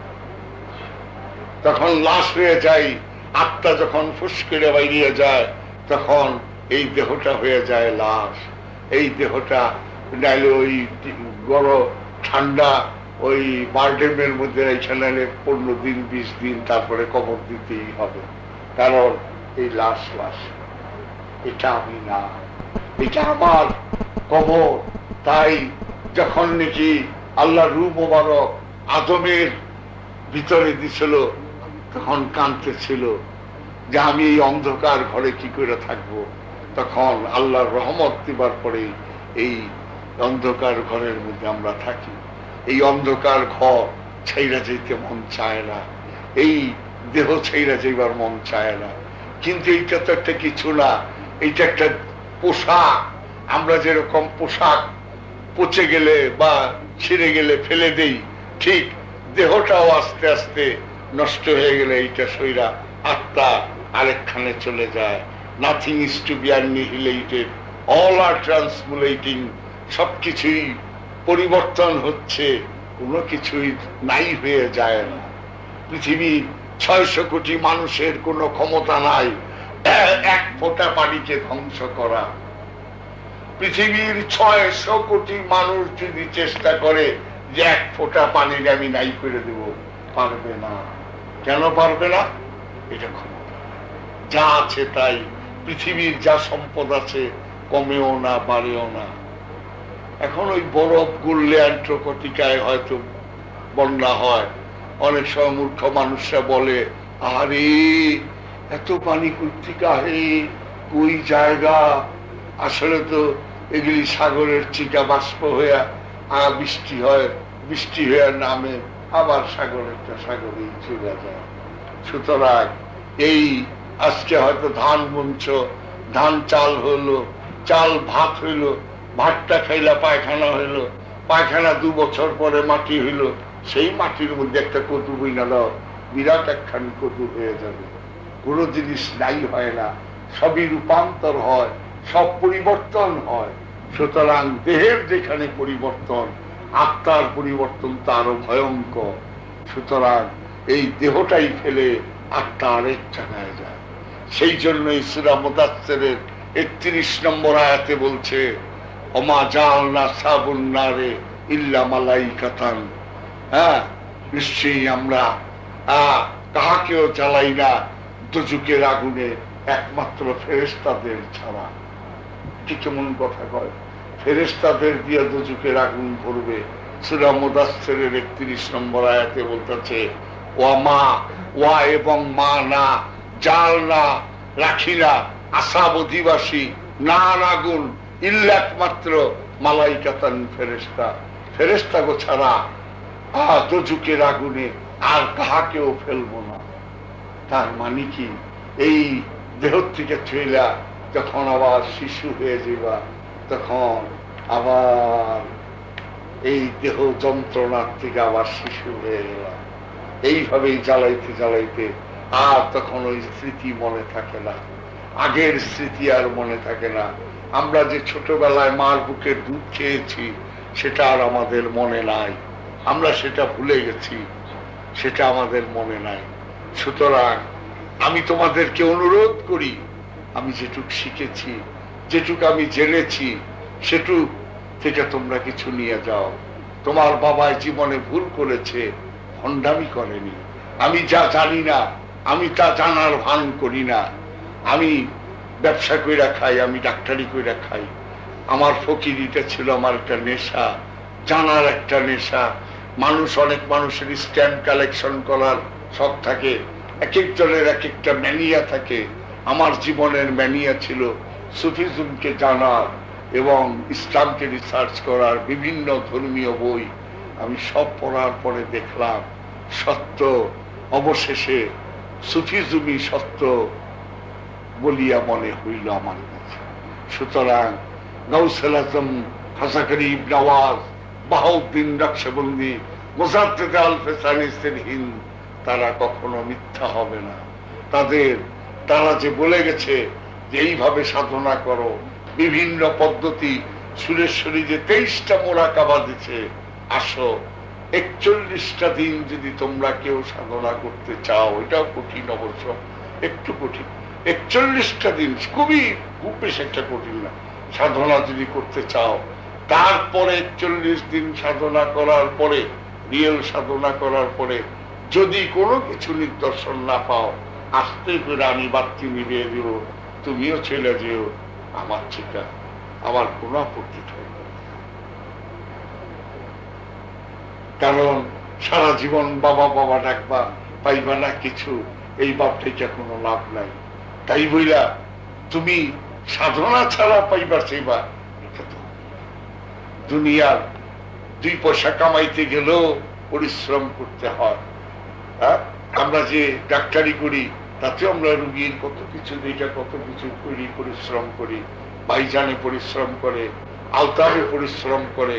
তখন লাশ হয়ে যায়। আত্মা যখন ফুস করে বাইরিয়ে যায়, তখন এই দেহটা হয়ে যায় লাশ। এই দেহটা নাইলে ওই গরম ঠান্ডা ওই বারডেমের মধ্যে এইখানে 15 দিন 20 দিন, তারপরে কবর দিতেই হবে। কারণ এই লাশ লাশ, এটা আমি না, এটা আমার কবর। তাই যখন নাকি আল্লাহ রূহ মোবারক আদমের ভিতরে দিছিল, তখন কাঁদতেছিল যে আমি এই অন্ধকার ঘরে কি করে থাকবো। তখন আল্লাহর রহমত দিবার পরে এই অন্ধকার ঘরের মধ্যে আমরা থাকি। এই অন্ধকার ঘর ছাইরা যেতে মন চায় না, এই দেহ ছাইরা যাইবার মন চায় না। কিন্তু এইটা তো একটা কিছু না, এইটা একটা পোশাক। আমরা যেরকম পোশাক পচে গেলে বা ছিঁড়ে গেলে ফেলে দেই, ঠিক দেহটাও আস্তে আস্তে নষ্ট হয়ে গেলে এইটা সইরা আত্মা আরেকখানে চলে যায়। Nothing is to be annihilated, all are transmutating. সবকিছুই পরিবর্তন হচ্ছে, কোনো কিছুই নাই হয়ে যায় না। পৃথিবীর 600 কোটি মানুষের কোনো ক্ষমতা নাই এক ফোঁটা পানিকে ধ্বংস করা। পৃথিবীর 600 কোটি মানুষ যদি চেষ্টা করে যে এক ফোঁটা পানির আমি নাই করে দেব, পারবে না। কেন পারবে না? এটা ক্ষমতা, যা আছে তাই। পৃথিবীর যা সম্পদ আছে কমেও না বাড়েও না। এখন ওই বরফ গুললে অ্যান্টার্কটিকায় হয়তো বন্যা হয়। অনেক সময় মূর্খ মানুষরা বলে, আরে এত পানি কোত্থেকে আহে, ওই জায়গা। আসলে তো এগুলি সাগরের চিকা বাষ্প হয়ে বৃষ্টি হয়, বৃষ্টি হয়ে নামে, আবার সাগরেরটা সাগরেই চলে যায়। সুতরাং এই আজকে হয়তো ধান বুনছ, ধান চাল হইলো, চাল ভাত হইলো, ভাতটা খাইলা পায়খানা হইলো, পায়খানা 2 বছর পরে মাটি হইলো। সেই মাটির মধ্যে একটা কদু বইনা দাও, বিরাট একখানি কদু হয়ে যাবে। কোনো জিনিস নাই হয় না, সবই রূপান্তর হয়, সব পরিবর্তন হয়। সুতরাং দেহের যেখানে পরিবর্তন, আত্মার পরিবর্তন তো আরো ভয়ঙ্কর। সুতরাং এই দেহটাই ফেলে আত্মা আরেক জায়গায় যায়। সেই জন্য সূরা মুদাসসিরের 31 নম্বর আয়াতে বলছে, ওমা জাআলনা সাবুন নারে ইল্লা মালাইকাতান। হ্যাঁ, নিশ্চয়ই আমরা কাহাকেও জ্বালাই না দোজখের আগুনে একমাত্র ফেরেশতাদের ছাড়া। কি কেমন কথা কয়, ফেরেশতাদের দিয়ে দোজখের আগুন ভরবে। সূরা মুদাসসিরের 31 নম্বর আয়াতে বলতেছে, ওয়া মা, ওয়া এবং মা না, জাল না, রাখি না, আসাব অধিবাসী না আগুন, ইল্লা একমাত্র মালাইকাতান ফেরেশতা, ফেরেশতা গো ছাড়া দোজখের আগুনে আর কাহাকেও ফেলবো না। তার মানে কি, এই দেহ থেকে চইলা যখন আবার শিশু হয়ে যাবা, তখন আবার এই দেহ যন্ত্রণার থেকে আবার শিশু হয়ে গেলাম, এইভাবেই জ্বালাইতে জ্বালাইতে আর তখন ওই স্মৃতি মনে থাকে না, আগের স্মৃতি আর মনে থাকে না। আমরা যে ছোটবেলায় মার বুকের দুধ খেয়েছি সেটা আর আমাদের মনে নাই, আমরা সেটা ভুলে গেছি, সেটা আমাদের মনে নাই। সুতরাং আমি তোমাদেরকে অনুরোধ করি, আমি যেটুক শিখেছি, যেটুক আমি জেনেছি, সেটুক থেকে তোমরা কিছু নিয়ে যাও। তোমার বাবা জীবনে ভুল করেছে, ভণ্ডামি করেনি। আমি যা জানি না আমি তা জানার ভান করি না। আমি ব্যবসা কইরা খাই, আমি ডাক্তারি কইরা খাই। আমার ফকিরিটা ছিল আমার একটা নেশা, জানার একটা নেশা। মানুষ, অনেক মানুষের স্ট্যাম্প কালেকশন করার শখ থাকে, এক একজনের এক একটা ম্যানিয়া থাকে। আমার জীবনের ম্যানিয়া ছিল সুফিজমকে জানার এবং ইসলামকে রিসার্চ করার, বিভিন্ন ধর্মীয় বই আমি সব পড়ার পরে দেখলাম সত্য অবশেষে সুফিজমই সত্য বলিয়া মনে হইল আমার কাছে। সুতরাং গাউসুল আজম, খাজা গরিব নওয়াজ, বাহাউদ্দিন নকশবন্দি, মুজাদ্দিদ আল ফেসানিসের হিন্দ, তারা কখনো মিথ্যা হবে না। তারা যে বলে গেছে যে এইভাবে সাধনা করো, বিভিন্ন পদ্ধতি, সুরেশ্বরী যে 23টা মোরাকাবা দিচ্ছে, আসো 41টা দিন যদি তোমরা কেউ সাধনা করতে চাও, এটাও কঠিন অবশ্য, একটু কঠিন, 41টা দিন খুবই খুব বেশি একটা কঠিন না, সাধনা যদি করতে চাও, তারপরে 41 দিন সাধনা করার পরে, রিয়েল সাধনা করার পরে যদি কোনো কিছু নিদর্শন না পাও, আস্তে করে আমি বাতি নিভিয়ে দিব, তুমিও চলে যেও, আমার চিন্তা, আমার কোনো আপত্তি থাকবে। কারণ সারা জীবন বাবা বাবা ডাকবা, পাইবা না কিছু, এই বাপটাইটা কোনো লাভ নাই। তাই বইলা তুমি সাধনা ছাড়া পাইবা সেইবা, দুনিয়ার 2 পয়সা কামাইতে গেলেও পরিশ্রম করতে হয়। আমরা যে ডাক্তারি করি তাতেও আমরা রুগীর কত কিছু দেখে কত কিছু করি, পরিশ্রম করি। ভাইজানে পরিশ্রম করে, আলতাফে পরিশ্রম করে,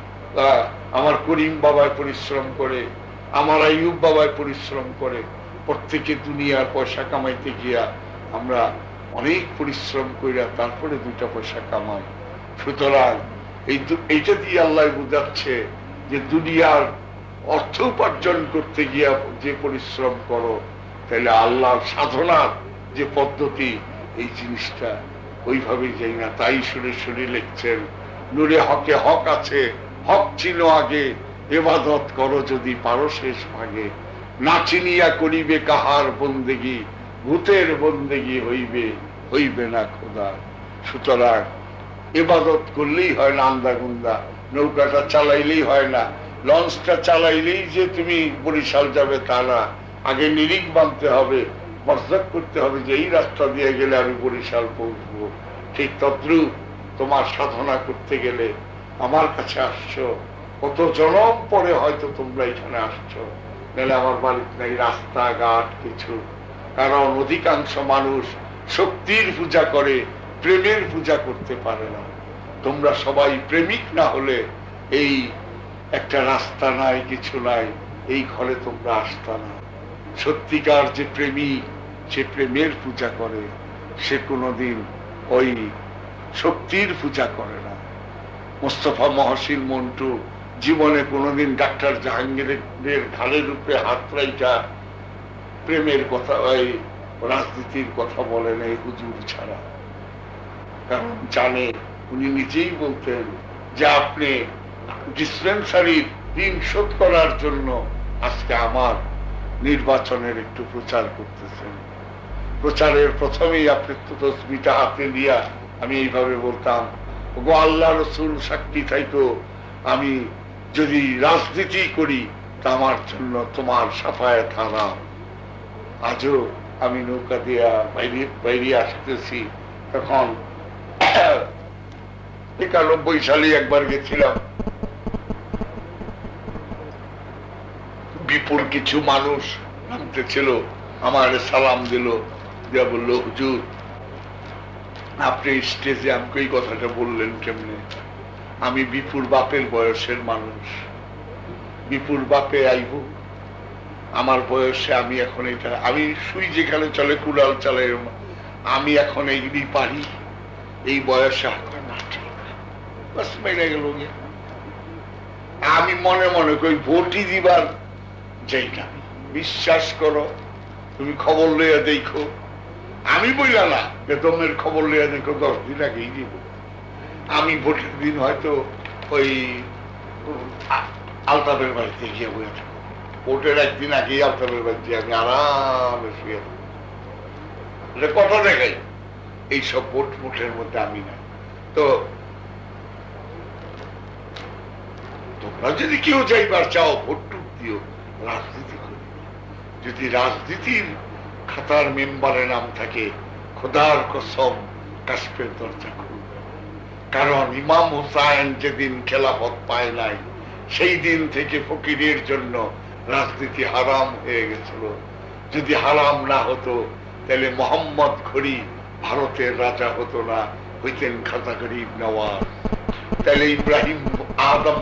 আমার করিম বাবায় পরিশ্রম করে, আমার আইয়ুব বাবায় পরিশ্রম করে। প্রত্যেকে দুনিয়ার পয়সা কামাইতে গিয়া আমরা অনেক পরিশ্রম কইরা তারপরে 2টা পয়সা কামাই। সুতরাং এইটা দিয়ে আল্লাহ বুঝাচ্ছে যে দুনিয়ার অর্থ উপার্জন করতে গিয়া যে পরিশ্রম করো, তাহলে আল্লাহর সাধনার যে পদ্ধতি, এই জিনিসটা ওইভাবে যাই না। তাই সুরেশ্বরী লিখছেন, নূরে হকে হক আছে, হক ছিল আগে, ইবাদত করো যদি পারো শেষ ভাগে, না চিনিয়া করিবে কাহার বন্দেগী, ভূতের বন্দেগী হইবে না খোদা। সুতরাং ইবাদত করলেই হয় না, আন্দা গুন্দা নৌকাটা চালাইলেই হয় না, লঞ্চটা চালাইলেই যে তুমি বরিশাল যাবে তা না। আগে নিরিখ বাঁধতে হবে, মর্যাদা করতে হবে যে এই রাস্তা দিয়ে গেলে আমি বরিশাল পৌঁছবো। ঠিক তদ্রুপ তোমার সাধনা করতে গেলে আমার কাছে আসছো, কত জনম পরে হয়তো তোমরা এখানে আসছো, নাহলে আমার বাড়িতে নাই রাস্তাঘাট কিছু। কারণ অধিকাংশ মানুষ শক্তির পূজা করে, প্রেমের পূজা করতে পারে না। তোমরা সবাই প্রেমিক না হলে এই একটা রাস্তা নাই, কিছু নাই, এই ঘরে তোমরা আসতা না। সত্যিকার যে প্রেমিক, সে প্রেমের পূজা করে, সে কোনোদিন ওই শক্তির পূজা করে না। মোস্তফা মহসিন মন্টু জীবনে কোনোদিন ডাক্তার জাহাঙ্গীরের ঘাড়ের উপরে হাত রাইটা প্রেমের কথা, ওই রাজনীতির কথা বলেন এই হুজুর ছাড়া। কারণ জানে, উনি নিজেই বলতেন যে আপনি ডিসপেন্সারির ঋণ শোধ করার জন্য আজকে আমার নির্বাচনের একটু প্রচার করতেছেন। প্রচারের প্রথমেই আপনি তসবিটা হাতে নিয়ে আমি এইভাবে বলতাম, ওগো আল্লাহ রসুল সাক্ষী থাইতো, আমি যদি রাজনীতি করি তা আমার জন্য তোমার সাফায়াত হারাম। আজও আমি নৌকা দিয়া বাইরে আসতেছি, তখন 91 সালে একবার গেছিলাম, বিপুল কিছু মানুষ নামতেছিল, আমার সালাম দিল, দিয়া বললো হুজুর আপনি স্টেজে আমাকে এই কথাটা বললেন কেমনে? আমি বিপুর বাপের বয়সের মানুষ, বিপুর বাপে আইব আমার বয়সে, আমি এখন এটা আমি শুই যেখানে চলে কুড়াল চালাই, আমি এখন এইগুলি পারি এই বয়সে বাস মেরে গেল। আমি মনে মনে করি ভোটই দিবার যাই না, বিশ্বাস করো তুমি খবর লইয়া দেখো, আমি বইলা না বেতনের খবর লইয়া দেখো 10 দিন আগেই দিব। আমি ভোটের দিন হয়তো ওই আলতাফের বাড়িতে গিয়ে বইয়া থাকবো, ভোটের একদিন আগেই আলতাফের বাড়িতে আমি আরামে শুয়ে থাকবো। কথা দেখাই এইসব ভোট মুঠের মধ্যে আমি না। তো তোমরা যদি কেউ যাইবার চাও ভোট টুক দিও, রাজনীতি করি। যদি রাজনীতির খাতার মেম্বারের নাম থাকে, খোদার কসম কাশ্মীর দরজা খুলবে। কারণ ইমাম হুসাইন যেদিন খেলাফত পায় নাই, সেই দিন থেকে ফকিরের জন্য রাজনীতি হারাম হয়ে গেছিল। যদি হারাম না হতো তাহলে মোহাম্মদ ঘড়ি ভারতের রাজা হতো না, হইতেন খাজা গরিব নওয়াজ। তাহলে ইব্রাহিম আদম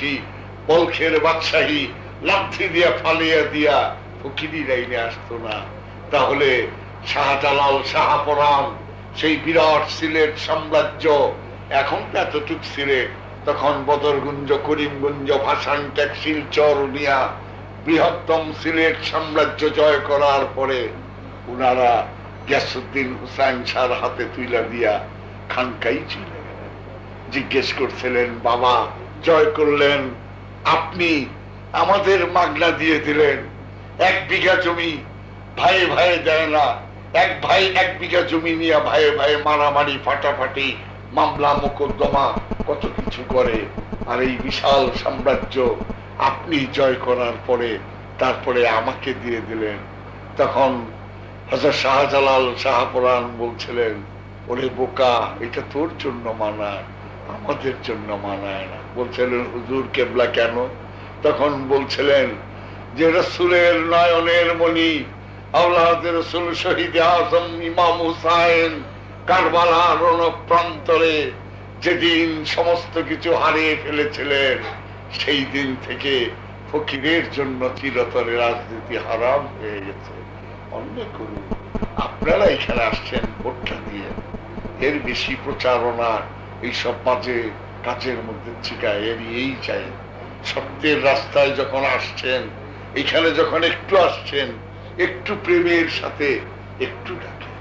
বলখের বাদশাহী লাঠি দিয়া ফালিয়া দিয়া ফকিরি লাইনে আসতো না। তাহলে শাহজালাল শাহপরান সেই বিরাট সিলেট সাম্রাজ্য, এখন তো এতটুক সিলেট, তখন বদরগুঞ্জ, করিমগঞ্জ, ভাসানটেক, শিলচর নিয়া বৃহত্তম সিলেট সাম্রাজ্য জয় করার পরে উনারা গিয়াসউদ্দিন হুসাইন শাহর হাতে তুইলা দিয়া খানকাই চলে গেলেন। জিজ্ঞেস করছিলেন, বাবা জয় করলেন আপনি, আমাদের মাগনা দিয়ে দিলেন, 1 বিঘা জমি ভাইয়ে ভাইয়ে দেয় না, এক ভাই 1 বিঘা জমি নিয়ে ভাইয়ে ভাইয়ে মারামারি ফাটাফাটি মামলা মোকদ্দমা কত কিছু করে, আর এই বিশাল সাম্রাজ্য আপনি জয় করার পরে তারপরে আমাকে দিয়ে দিলেন। তখন হযরত শাহজালাল শাহপরান বলছিলেন, ওরে বোকা, এটা তোর জন্য মানায়, আমাদের জন্য মানায় না। বলছিলেন হুজুর কেবলা কেন? তখন বলছিলেন যে রাসূলের নয়নের মণি আওলাদ রাসূল শহীদ আযম ইমাম হুসাইন কারবালার রণপ্রান্তরে যেদিন সমস্ত কিছু হারিয়ে ফেলেছিলেন, সেই দিন থেকে ফকিরের জন্য চিরতরে রাজনীতি হারাম হয়ে গেছে। অন্য করুন, আপনারা এখানে আসছেন ভোটটা দিয়ে, এর বেশি প্রচারণা এইসব বাজে কাজের মধ্যে ছিটায় এড়িয়েই চাই। সত্যের রাস্তায় যখন আসছেন, এখানে যখন একটু আসছেন, একটু প্রেমের সাথে একটু ডাকেন,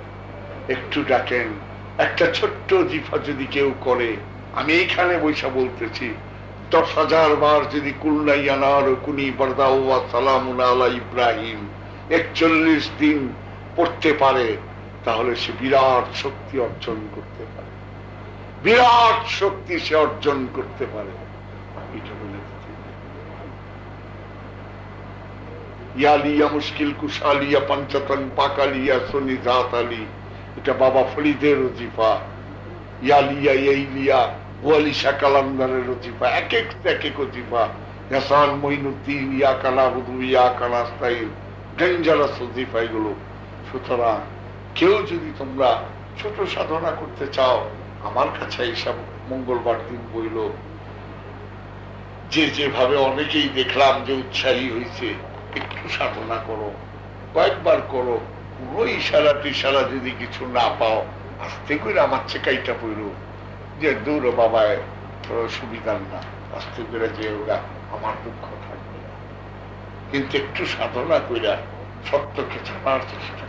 একটু ডাকেন। একটা ছোট্ট জিফা যদি কেউ করে, আমি এইখানে বৈশা বলতেছি, 10,000 বার যদি কুলনাইয়ানার কুনি বরদাওয়া সালামুন আলা ইব্রাহিম 41 দিন পড়তে পারে, তাহলে সে বিরাট শক্তি অর্জন করতে পারে, বিরাট শক্তি সে অর্জন করতে পারে। এটা বলে ইয়ালিয়া মুশকিল কুশালিয়া পঞ্চতন পাকালিয়া সনি জাত আলী, এটা বাবা ফরিদের ওজিফা। ইয়ালিয়া ইলিয়া ওয়ালিশা কালান্দারের ওজিফা, এক এক ওজিফা। হাসান মঈনুদ্দিন ইয়া কালা হুদু ইয়া কানাস্তাইন, ডেঞ্জারাস ওজিফা এগুলো। সুতরাং কেউ যদি তোমরা ছোট সাধনা করতে চাও, আমার কাছে এইসব মঙ্গলবার দিন বইল, যেভাবে অনেকেই দেখলাম যে উৎসাহী হয়েছে, একটু সাধনা করো, কয়েকবার করো। পুরো ইশারা টিশারা যদি কিছু না পাও, আস্তে করে আমার চেকাইটা পড়ল যে দূর বাবায় সুবিধার না, আস্তে করে যে ওরা আমার দুঃখ থাকবে না। কিন্তু একটু সাধনা কইরা সত্যকে জানার চেষ্টা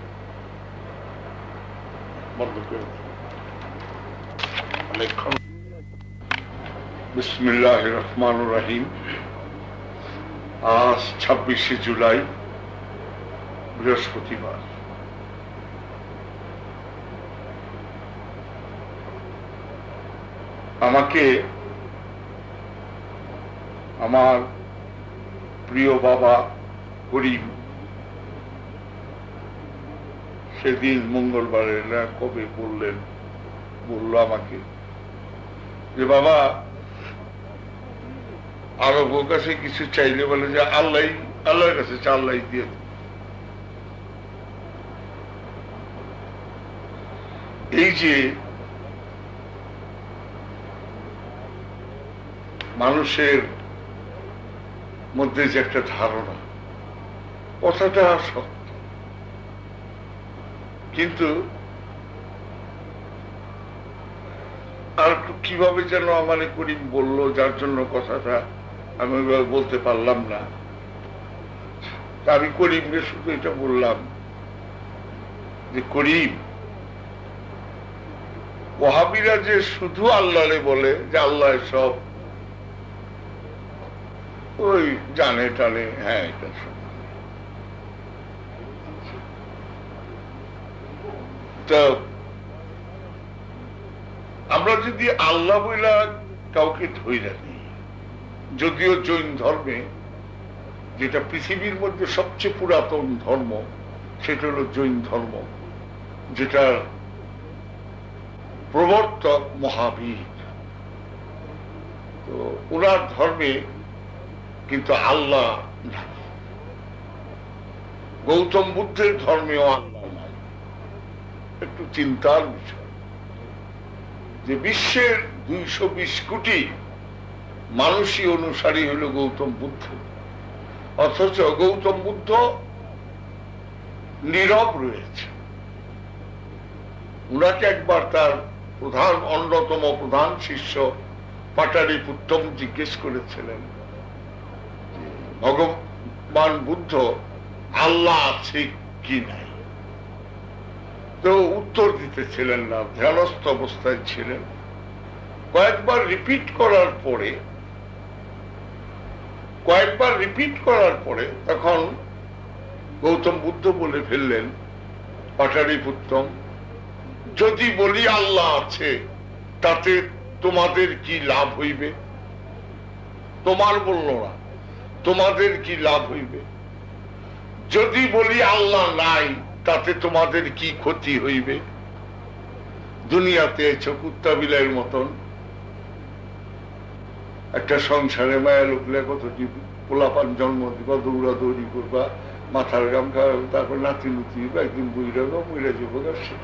বন্ধ করে বিসমিল্লাহির রহমানির রহিম। আজ 26শে জুলাই বৃহস্পতিবার। আমাকে আমার প্রিয় বাবা করিম সেদিন মঙ্গলবারে না কবে বলল আমাকে যে বাবা আরো বউ কাছে কিছু চাইলে বলে যে আল্লাহর কাছে আল্লাহ দিয়ে। এই যে মানুষের মধ্যে যে একটা ধারণা, কথাটা সত্য, কিন্তু আর কিভাবে যেন আমার করিম বললো, যার জন্য কথাটা আমি ওইভাবে বলতে পারলাম না। আমি করিমকে শুধু এটা বললাম যে করিম, ওয়াহাবিরা যে শুধু আল্লাহরে বলে যে আল্লাহ সব ওই জানে টানে, হ্যাঁ এটা তো আমরা যদি আল্লাহ বইলা কাউকে ধইরা নিই, যদিও জৈন ধর্মে যেটা পৃথিবীর মধ্যে সবচেয়ে পুরাতন ধর্ম সেটা হলো জৈন ধর্ম, যেটার প্রবর্তক মহাবীর। তো ওনার ধর্মে কিন্তু আল্লাহ নাই, গৌতম বুদ্ধের ধর্মেও আল্লাহ নাই। একটু চিন্তার বিষয় যে বিশ্বের 220 কোটি মানুষই অনুসারী হল গৌতম বুদ্ধ, অথচ গৌতম বুদ্ধ নীরব রয়েছে। উনাকে একবার তার অন্যতম প্রধান শিষ্য পাটালিপুত্তম জিজ্ঞেস করেছিলেন ভগবান বুদ্ধ আল্লাহ আছে কি নাই, তো উত্তর দিতেছিলেন না, ধ্যানস্থ অবস্থায় ছিলেন। কয়েকবার রিপিট করার পরে তখন গৌতম বুদ্ধ বলে ফেললেন, পাটালিপুত্তম, যদি বলি আল্লাহ আছে তাতে তোমাদের কি লাভ হইবে? তোমার বলল না, তোমাদের কি লাভ হইবে? যদি বলি আল্লাহ নাই তাতে তোমাদের কি ক্ষতি হইবে? দুনিয়াতে এসে কুত্তা বিলাইয়ের মতন একটা সংসারে মায়া লোকলে কতটি পোলাপান জন্ম দিবা, দৌড়াদৌড়ি করবা, মাথার গাম খাওয়া, তারপর নাতি নুতি একদিন বইরা যাবো শেষ।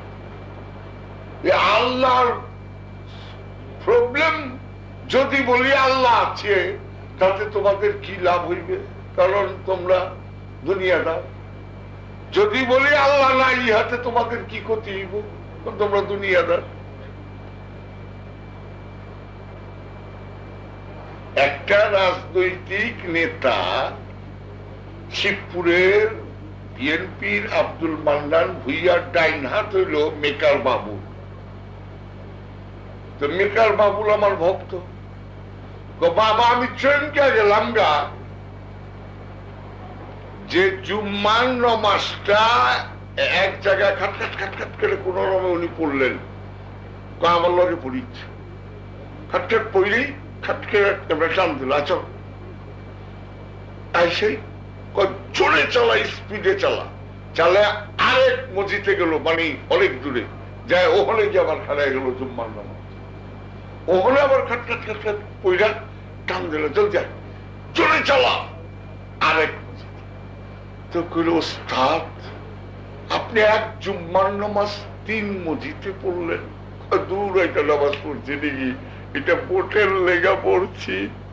আল্লাহর প্রবলেম, যদি বলি আল্লাহ আছে তাতে তোমাদের কি লাভ হইবে? কারণ তোমরা দুনিয়াদার। যদি বলি আল্লাহ নাই ইহাতে তোমাদের কি ক্ষতি হইব? তোমরা দুনিয়াদার। একটা রাজনৈতিক নেতা শিবপুরের বিএনপির আব্দুল মান্নান ভুইয়ার ডাইন হাত হইল মেকার বাবু। তো মেকার বাবুল আমার ভক্ত। বাবা আমি ট্রেনকে গেলাম গা যে জুম্মার নমাজটা এক জায়গায় খাটখাট খাটখাট করে কোন রকমে উনি পড়লেন, আমার লগে পড়িচ্ছে, খাটখাট পড়লেই খাটকে আমরা টান দিল, আচ্ছা সেই জোরে চালা, স্পিডে চালা আরেক মসজিদে গেল, মানে অনেক দূরে যায়, ওখানে গিয়ে আবার খাড়ায় গেল জুম্মার নামাজ। ওখানে আবার খাটখাট খাটখাট পইরা টান দিল, চল যায় জোরে চালা আরেক মসজিদ। তো কইল, ওস্তাদ আপনি এক জুম্মার নামাজ 3 মসজিদে পড়লেন? দূর একটা নামাজ পড়ছি নাকি, এটা বোটের লেগা পড়ছি।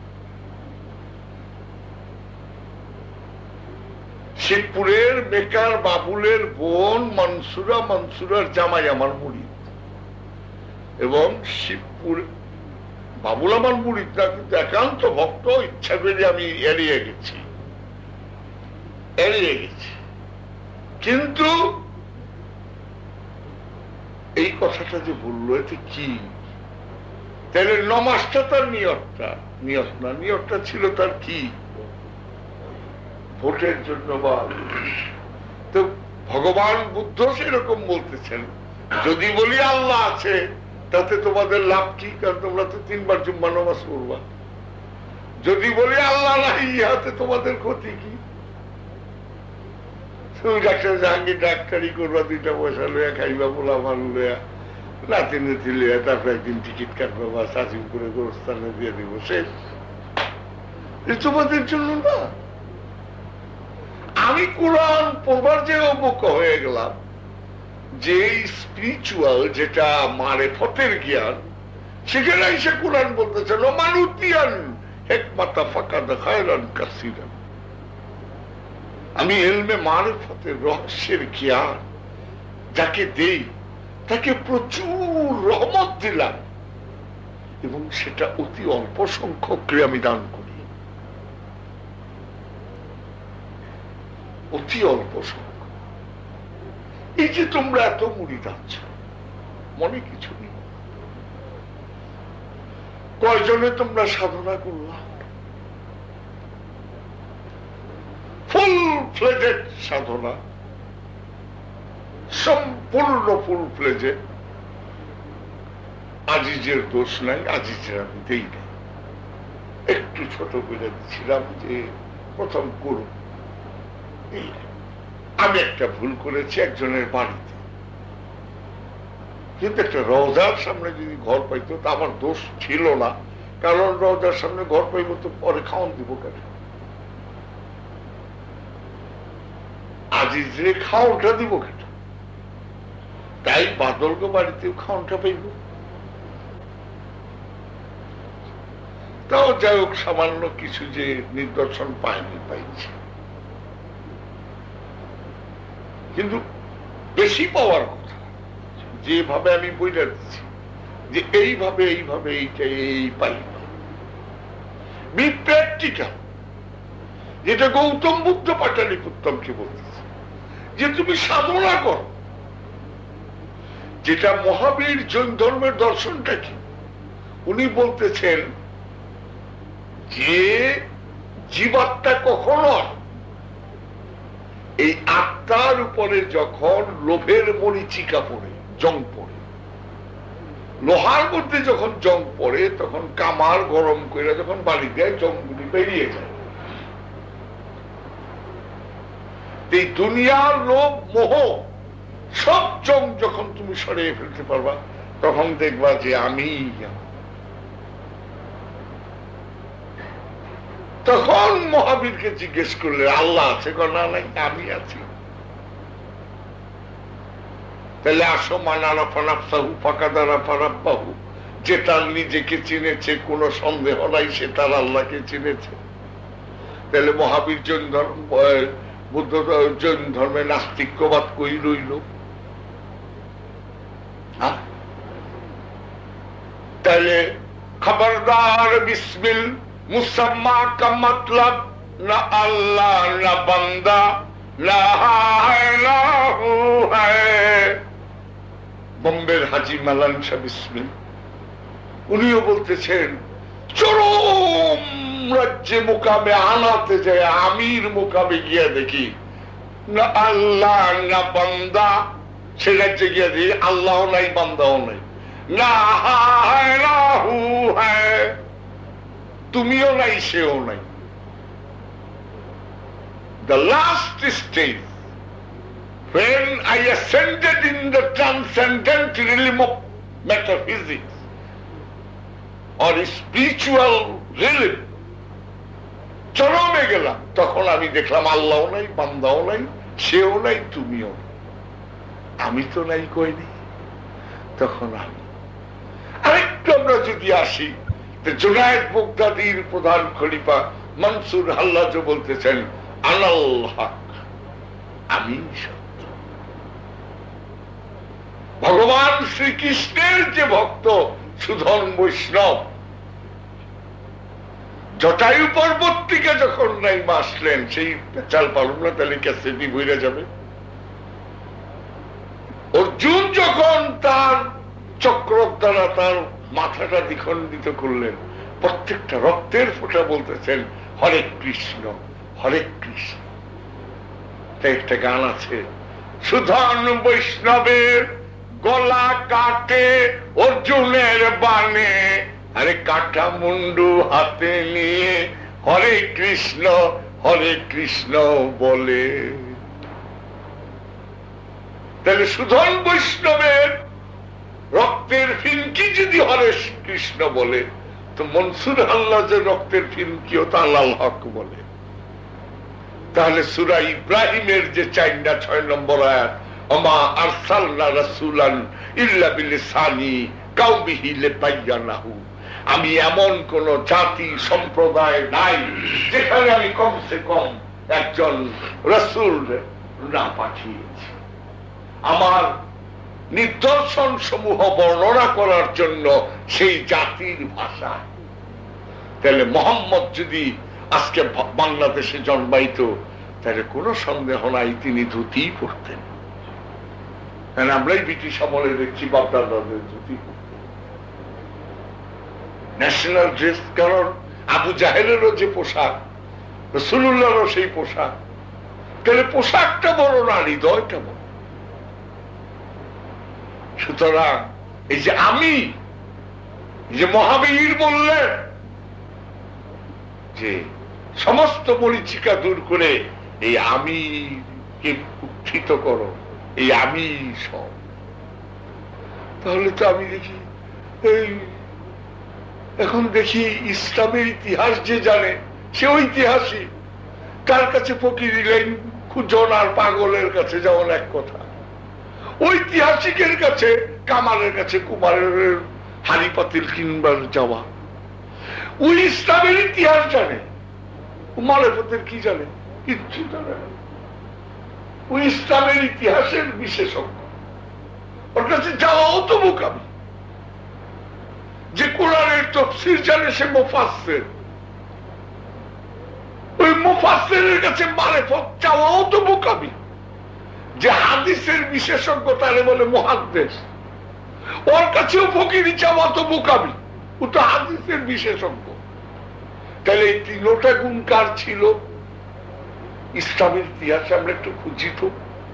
শিবপুরের বেকার বাবুলের বোন মানসুরার জামাই আমার মুরিদ, এবং শিবপুর বাবুল আমার মুরিদ না, কিন্তু একান্ত ভক্ত। ইচ্ছা করে আমি এড়িয়ে গেছি। কিন্তু এই কথাটা যে বললো এতে কি? তাহলে নমাজটা তার নিয়তটা ছিল তার কি? ভোটের জন্য বল। তো ভগবান বুদ্ধ সেরকম বলতেছেন, যদি বলি আল্লাহ আছে তাতে তোমাদের লাভ কি, কারণ তোমরা তো 3 বার জুম্মা নামাজ পড়বা। যদি বলি আল্লাহ নাই, ইহাতে তোমাদের ক্ষতি কি? তুমি ডাক্তার জাহাঙ্গীর ডাক্তারি করবা, 2টা পয়সা লইয়া খাইবা, পোলা মান লইয়া, নাতি নাতি লইয়া, তারপর একদিন টিকিট কাটবা বা চাচিম করে গোরস্থানে দিয়ে দিব, শেষ। তোমাদের জন্য না। আমি কোরআন পড়বার যে অবুক হয়ে গেলাম, যে স্পিরিচুয়াল যেটা মারেফতের জ্ঞান, সেখানে এসে কোরআন বলতেছেন মানুতিয়ান হেকমাতা ফাকাদ খায়রান কাসীরান। আমি ইলমে মারেফতের রহস্যের জ্ঞান যাকে দেই তাকে প্রচুর রহমত দিলাম, এবং সেটা অতি অল্প সংখ্যককে আমি দান করি, অতি অল্প সংখ্যক। এই যে তোমরা এত মুড়ি দাচ্ছ, মনে কিছু নেই। কয়জনে তোমরা সাধনা করলাম? ফুল ফ্লেজেড সাধনা, সম্পূর্ণ ফুল ফ্লেজে। আজিজের দোষ নাই, আজিজের আমি দেই না, একটু ছোট করে দিচ্ছিলাম যে প্রথম করুন। আমি একটা ভুল করেছি একজনের বাড়িতে, কিন্তু একটা রওজার সামনে যদি ঘর পাইতো তা আমার দোষ ছিল না, কারণ রওজার সামনে ঘর পাইব তো পরে খাওয়ান দিব কেন? আজিজরে খাওয়ানটা দিব কেন? তাই বাদলকে বাড়িতেও খাওয়ানটা পাইব। তাও যাই হোক, সামান্য কিছু যে নিদর্শন পাইনি, পাইছি, কিন্তু বেশি পাওয়ার কথা। যেভাবে আমি বইটা দিচ্ছি যে এইভাবে এইভাবে এইটা এই পাই, বি প্র্যাকটিক্যাল, যেটা গৌতম বুদ্ধ পাটালিপুত্তমকে বলতেছে যে তুমি সাধনা করো। যেটা মহাবীর জৈন ধর্মের দর্শনটা কি, উনি বলতেছেন যে জীবাত্মা কখনো এই আত্মার উপরে যখন লোভের মরিচিকা পড়ে, জং পড়ে, লোহার মধ্যে যখন জং পড়ে, তখন কামার গরম করে যখন বাড়ি দেয়, জংগুলি বেরিয়ে যায়। এই দুনিয়ার লোভ মোহ সব জং যখন তুমি সরিয়ে ফেলতে পারবা, তখন দেখবা যে আমি, তখন মহাবীরকে জিজ্ঞেস করলে আল্লাহ আছে না নাই? আমি আছি। তাহলে আসো মানারা ফানাফসাহু ফাকাদারা ফারাব্বাহু, যে তার নিজেকে চিনেছে, কোনো সন্দেহ নাই সে তার আল্লাহকে চিনেছে। তাহলে মহাবীর জৈন ধর্ম, বুদ্ধ জৈন ধর্মে নাস্তিক্যবাদ কই রইল? তাহলে খবরদার, বিসমিল মুসাম্মা কা মতলব না আল্লাহ না বান্দা না ইলাহু হ্যায়। বোম্বের হাজি মালান শাহ বিসমিল, উনিও বলতেছেন চরম রাজ্যে মোকামে আনাতে যায়, আমির মোকামে গিয়া দেখি না আল্লাহ না বান্দা, সে রাজ্যে গিয়া দেখি আল্লাহ নাই বান্দাও নাই, না ইলাহু হ্যায়, তুমিও নাই সেও নাই। The last stage, when I ascended in the transcendent realm of metaphysics or spiritual realm, চরমে গেলাম, তখন আমি দেখলাম আল্লাহও নাই, বান্দাও নাই, সেও নাই, তুমিও নাই। আমি তো নাই কইনি। তখন আমি আরেকটু আমরা যদি আসি, জুনায়েদ বাগদাদীর প্রধান খলিফা মনসুর হাল্লাজ বলতেছেন আনাল হক, আমি সত্য। ভগবান শ্রীকৃষ্ণের যে ভক্ত সুধন বৈষ্ণব, জটায়ু পর্বত থেকে যখন নাই আসলেন, সেই চাল পালন না, তাহলে ক্যাসেটি বইরা যাবে। অর্জুন যখন তার চক্র দ্বারা তার মাথাটা দ্বিখণ্ডিত করলেন, প্রত্যেকটা রক্তের ফোঁটা বলতেছেন হরে কৃষ্ণ হরে কৃষ্ণ একটা গান আছে, সুধন বৈষ্ণবের গলা কাটে অর্জুনের বানে, আরে কাটা মুন্ডু হাতে নিয়ে হরে কৃষ্ণ বলে। তাহলে সুধন বৈষ্ণবের রক্তের ফিনকি যদি হরে কৃষ্ণ বলে, তো মনসুর হাল্লাজের রক্তের ফিনকিও তা আল্লাহ হক বলে। তাহলে সূরা ইব্রাহিমের যে 4-6 নম্বর আয়াত, ওমা আরসালনা রাসূলান ইল্লা বিলিসানি কাওমিহি লিতায়্যানাহু, আমি এমন কোন জাতি সম্প্রদায় নাই যেখানে আমি কমসে কম একজন রাসূল না পাঠিয়েছি আমার নিদর্শন সমূহ বর্ণনা করার জন্য সেই জাতির ভাষা। তাহলে মোহাম্মদ যদি আজকে বাংলাদেশে জন্মাইত, তাহলে কোনো সন্দেহ নাই তিনি ধুতি পরতেন। আমরাই ব্রিটিশ আমলে দেখছি বাপদাদাদের ধুতি পরতেন, ন্যাশনাল ড্রেস। কারণ আবু জাহেলেরও যে পোশাক, রাসূলুল্লাহরও সেই পোশাক। তাহলে পোশাকটা বড় না, হৃদয়টা বড়। সুতরাং এই যে আমি, যে মহাবীর বললেন যে সমস্ত মরিচিকা দূর করে এই আমি কে উত্থিত করো, এই আমি সব। তাহলে তো আমি দেখি এখন দেখি ইসলামের ইতিহাস যে জানে সে ঐতিহাসিক, তার কাছে ফকির লাইন খুঁজন আর পাগলের কাছে যেমন এক কথা, ঐতিহাসিকের কাছে কামালের কাছে কুমারের হাড়ি পাতিল কিনবার যাওয়া। ওই ইসলামের ইতিহাস জানে, মালেফতের কি জানে? কিচ্ছু জানে না। ওই ইসলামের ইতিহাসের বিশেষজ্ঞ, ওর কাছে যাওয়াও তো বোকামি। যে কোরআনের তাফসীর জানে সে মুফাসসির, ওই মুফাসসিরের কাছে মালেফত চাওয়াও তো বোকামি। যে হাদিসের বিশেষজ্ঞ তারে বলে মুহাদ্দিস, ওর কাছেও ফকিরি চাওয়া তো বোকামি, ও তো হাদিসের বিশেষজ্ঞ। তাহলে এই তিনটা গুণ কার ছিল? ইসলামের ইতিহাসে আমরা একটু খুঁজি তো,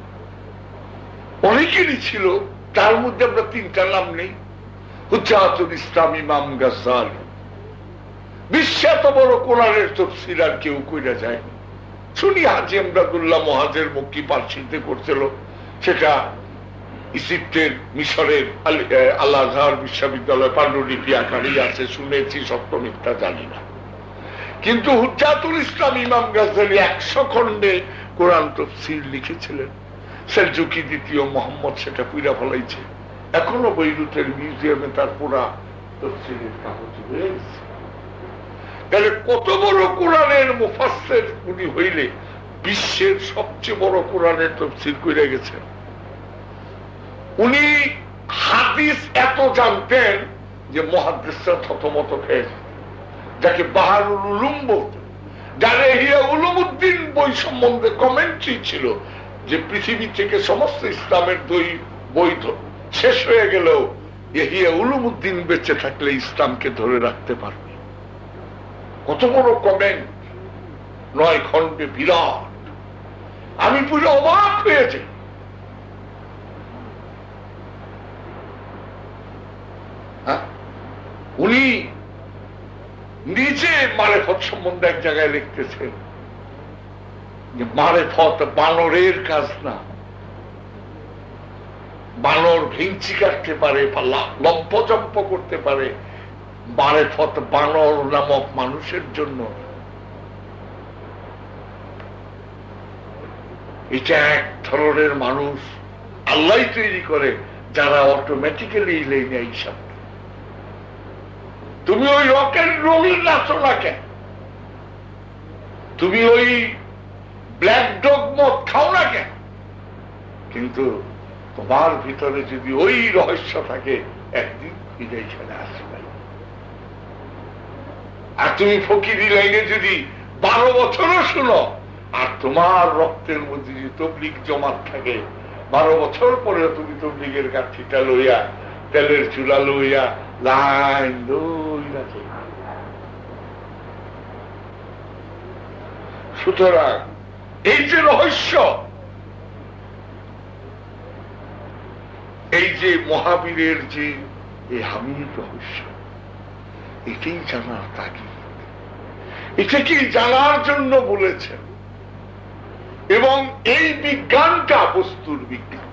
অনেকেরই ছিল। তার মধ্যে আমরা 3টা নাম নেই। হুজ্জাতুল ইসলাম ইমাম গাজ্জালী, বিশ্বে এত বড় কোরআনের তাফসীর আর কেউ কইরা যায়। শুনি হাজী আমদাদুল্লাহ মুহাজির মক্কি পার্সিতে করছিল, সেটা ইজিপ্টের মিশরের আল আজহার বিশ্ববিদ্যালয় পাণ্ডুলিপি আকারেই আছে, শুনেছি, সত্য মিথ্যা জানি না। কিন্তু হুজ্জাতুল ইসলাম ইমাম গাজ্জালী 100 খণ্ডে কোরআন তাফসীর লিখেছিলেন। সেলজুকি দ্বিতীয় মোহাম্মদ সেটা পুরা ফলাইছে, এখনো বৈরুতের মিউজিয়ামে তার পুরা তাফসীরের কাগজ রয়েছে। তাহলে কত বড় কোরআনের মুফাসসির উনি হইলে বিশ্বের সবচেয়ে বড় কোরআনের তাফসীর কইরা গেছেন। উনি হাদিস এত জানতেন যে মুহাদ্দিসরা থতমত খেয়েছে, যাকে বাহারুল উলুম বলতেন, যার ইহিয়া উলুমউদ্দিন বই সম্বন্ধে কমেন্ট্রি ছিল যে পৃথিবী থেকে সমস্ত ইসলামের বই শেষ হয়ে গেলেও ইহিয়া উলুমউদ্দিন বেঁচে থাকলে ইসলামকে ধরে রাখতে পারবে। কত বড় কমেন্ট, 9 খণ্ডে বিরাট। আমি পুরো অবাক হয়েছি। উনি নিজে মারেফত সম্বন্ধে এক জায়গায় লিখতেছেন যে মারেফত বানরের কাজ না। বানর ভিঞ্চি কাটতে পারে, লম্পজম্প করতে পারে, মারেফত বানর নামক মানুষের জন্য। এটা এক ধরনের মানুষ আল্লাহ তৈরি করে যারা অটোমেটিক্যালি লেনে হিসাব। তুমি ওই রক এন্ড রোল নাচো না কেন? তুমি ওই ব্ল্যাক ডগ মদ খাও না কেন? কিন্তু তোমার ভিতরে যদি ওই রহস্য থাকে, একদিন ফিরে এখানে আসবে। আর তুমি ফকিরি লাইনে যদি 12 বছরও শুনো, আর তোমার রক্তের মধ্যে যদি তবলিগ জমাত থাকে, 12 বছর পরে তুমি তবলিগের কাঠিটা লইয়া, তেলের চুলা লইয়া লাইন দইরা। সুতরাং এই যে রহস্য, এই যে মহাবীরের যে এই হামিদ রহস্য, এটাই জানার তাগিদ, এটাকেই জানার জন্য বলেছেন। এবং এই বিজ্ঞানটা বস্তুর বিজ্ঞান,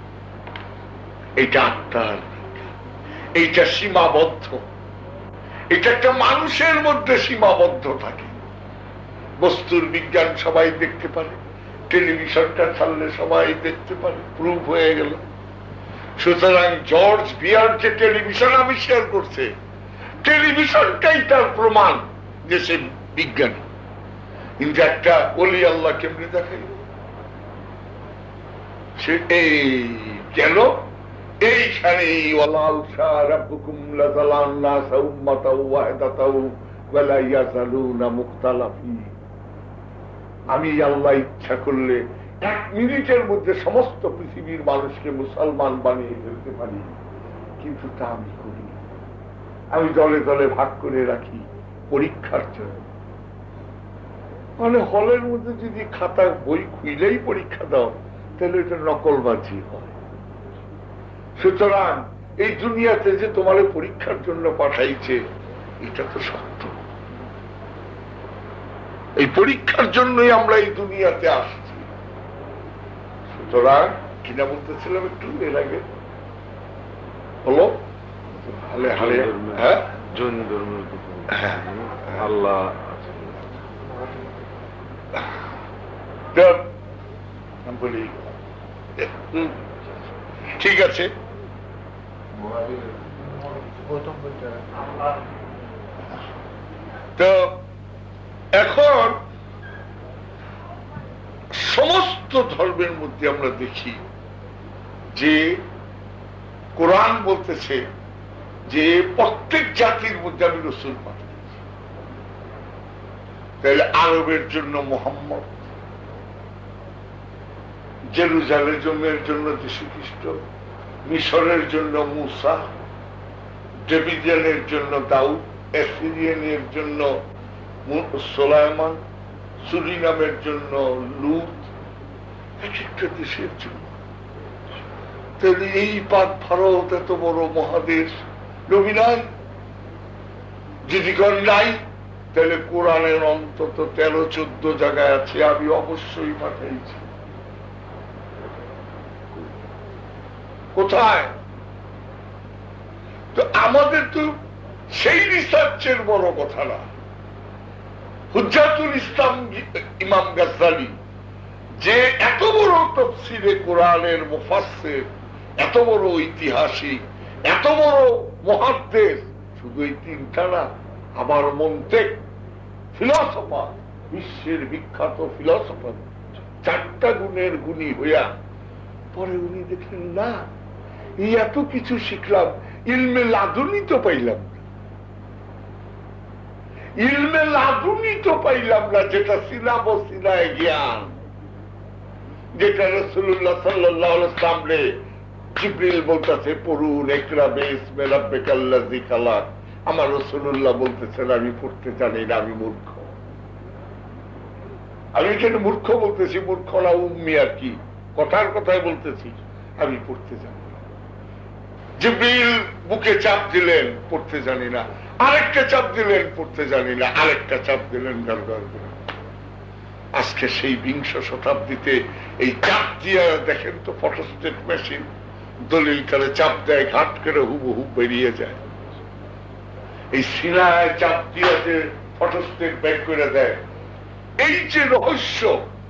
এটা আত্মার বিজ্ঞান, এইটা সীমাবদ্ধ, এটা একটা মানুষের মধ্যে সীমাবদ্ধ থাকে। বস্তুর বিজ্ঞান সবাই দেখতে পারে, টেলিভিশনটা ছাড়লে সবাই দেখতে পারে, প্রুফ হয়ে গেল। সুতরাং জর্জ বিয়ার যে টেলিভিশন আবিষ্কার করছে, টেলিভিশনটাই তার প্রমাণ যে সে বিজ্ঞানী। কিন্তু একটা ওলি আল্লাহ কেমনি দেখাই সে এই কেন এইখানে আমি আল্লাহ ইচ্ছা করলে 1 মিনিটের মধ্যে সমস্ত পৃথিবীর মানুষকে মুসলমান বানিয়ে ফেলতে পারি, কিন্তু তা আমি করি। আমি দলে দলে ভাগ করে রাখি পরীক্ষার জন্য। মানে হলের মধ্যে যদি খাতা বই খুইলেই পরীক্ষা দাও, তাহলে এটা নকলবাজি হয়। সুতরাং এই দুনিয়াতে যে তোমার পরীক্ষার জন্য পাঠাইছে, এটা তো সত্য। এই পরীক্ষার জন্যই আমরা এই দুনিয়াতে আসছি। সুতরাং কিনা বলতেছিলাম একটু এর আগে, হলো হালে হালে, হ্যাঁ জৈন ধর্মের আল্লাহ বলি ঠিক আছে। তো এখন সমস্ত ধর্মের মধ্যে আমরা দেখি যে কোরআন বলতেছে যে প্রত্যেক জাতির মধ্যে আমি রসুল পাঠিয়েছি। তাহলে আরবের জন্য মুহাম্মদ, জেরুজালেমের জন্য যীশু খ্রিস্ট, মিশরের জন্য মূসা, ডেভিডিয়ানের জন্য দাউদ, অ্যাসিরিয়ানের জন্য সুলাইমান, সুরিনামের জন্য লূত, এক একটা দেশের জন্য। তাহলে এই পাক ভারত এত বড় মহাদেশ, নবী নাই? যদি নাই, তাহলে কোরআনের অন্তত 13-14 জায়গায় আছে আমি অবশ্যই পাঠাইছি। কোথায়? তো আমাদের তো সেই রিসার্চের বড় কথা না। হুজ্জাতুল ইসলাম ইমাম গাজ্জালি যে এত বড় তাফসীরে কোরআনের মুফাসসির, এত বড় ঐতিহাসিক, এত বড় মুহাদ্দিস, শুধু এই 3টা না, আবার মুনতিক, ফিলোসফার, বিশ্বের বিখ্যাত ফিলোসফার, 4টা গুণের গুণী হইয়া পরে উনি দেখলেন না, এই এত কিছু শিখলাম, ইলমে লাদুনি তো পাইলাম না, ইলমে লাদুনি তো পাইলাম না, যেটা সিলাবো সিলায় জ্ঞান, যেটা রাসূলুল্লাহ সাল্লাল্লাহু আলাইহি ওয়াসাল্লাম রে জিবরিল বলতেছে পড়ুন, ইকরা বিসমি রাব্বিকাল্লাযী খালাক। আমার রাসূলুল্লাহ বলতেছেন আমি পড়তে জানি না, আমি মূর্খ। আমি এখানে মূর্খ বলতেছি, মূর্খ না উম্মি, আর কি কথার কথাই বলতেছি, আমি পড়তে জানি না। জিবরিল বুকে চাপ দিলেন, পড়তে জানি না, আরেকটা চাপ দিলেন, পড়তে জানি না, আরেকটা চাপ দিলেন, গড়গড় করে। আজকে সেই 20 শতাব্দীতে এই চাপ দিয়ে দেখেন তো, ফটোস্টেট মেশিন দলিল করে চাপ দেয়, ঘাট করে হুবহু বেরিয়ে যায়। এই সিনায় চাপ দিয়ে যে ফটোস্টেট বের করে দেয়, এই যে রহস্য,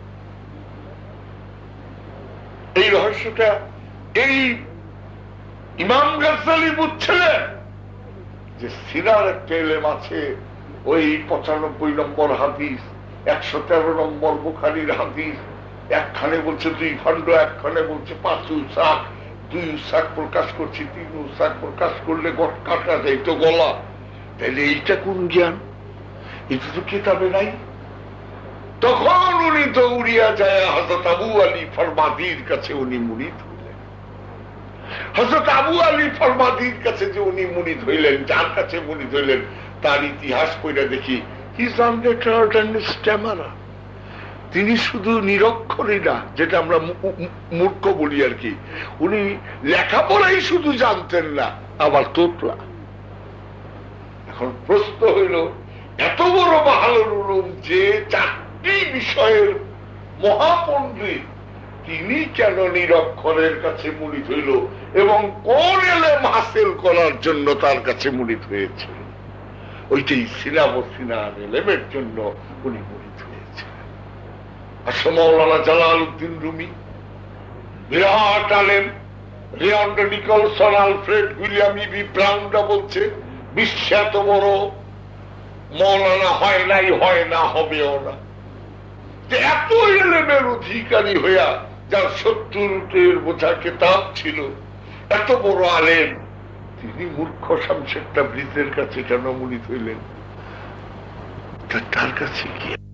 এই রহস্যটা এই ইমাম গাজ্জালি বুঝছিলেন যে সিরার একটা এলেম আছে, ওই 95 নম্বর হাদিস, 113 নম্বর বুখারীর হাদিস, একখানে বলছে 2 খণ্ড, একখানে বলছে 5 উসাক, 2 উসাক প্রকাশ করছি, 3 উসাক প্রকাশ করলে গট কাটা যায় তো গলা। তাহলে এইটা কোন জ্ঞান? এটা তো কিতাবে নাই। তখন উনি দৌড়িয়া যায় হযরত আবু আলী ফরমাদির কাছে, উনি মুরিদ হইলেন। হযরত আবু আলী ফরমাদির কাছে যে উনি মুরিদ হইলেন, যার কাছে মুরিদ হইলেন, তার ইতিহাস পড়ে দেখি হি ইজ আনডারটার্ড এন্ড স্ট্যামারার। তিনি শুধু নিরক্ষরই না, যেটা আমরা মূর্খ বলি আর কি, উনি লেখাপড়াই শুধু জানতেন না, আবার তোতলা। এখন প্রশ্ন হইল, এত বড় বাহালুল উলুম যে 4টি বিষয়ের মহাপণ্ডিত, তিনি কেন নিরক্ষরের কাছে মুরিদ হইল এবং কোন এলেম হাসিল করার জন্য তার কাছে মুরিদ হয়েছিল? ওইটাই সিনার এলেমের জন্য উনি মুরিদ হয়েছিলেন। আসলে মাওলানা জালালউদ্দিন রুমি বিরাট আলেম। Reynold Nicholson, Alfred William E ব্রাউনরা বলছে বিশ্বে এত বড় মাওলানা হয় নাই, হয় না, হবেও না। যে এত এলেমের অধিকারী হইয়া, যার 70 বোঝা কিতাব ছিল, এত বড় আলেম, তিনি মূর্খ শামসের তাবরিজের কাছে কেন মুরিদ হইলেন? তার কাছে কি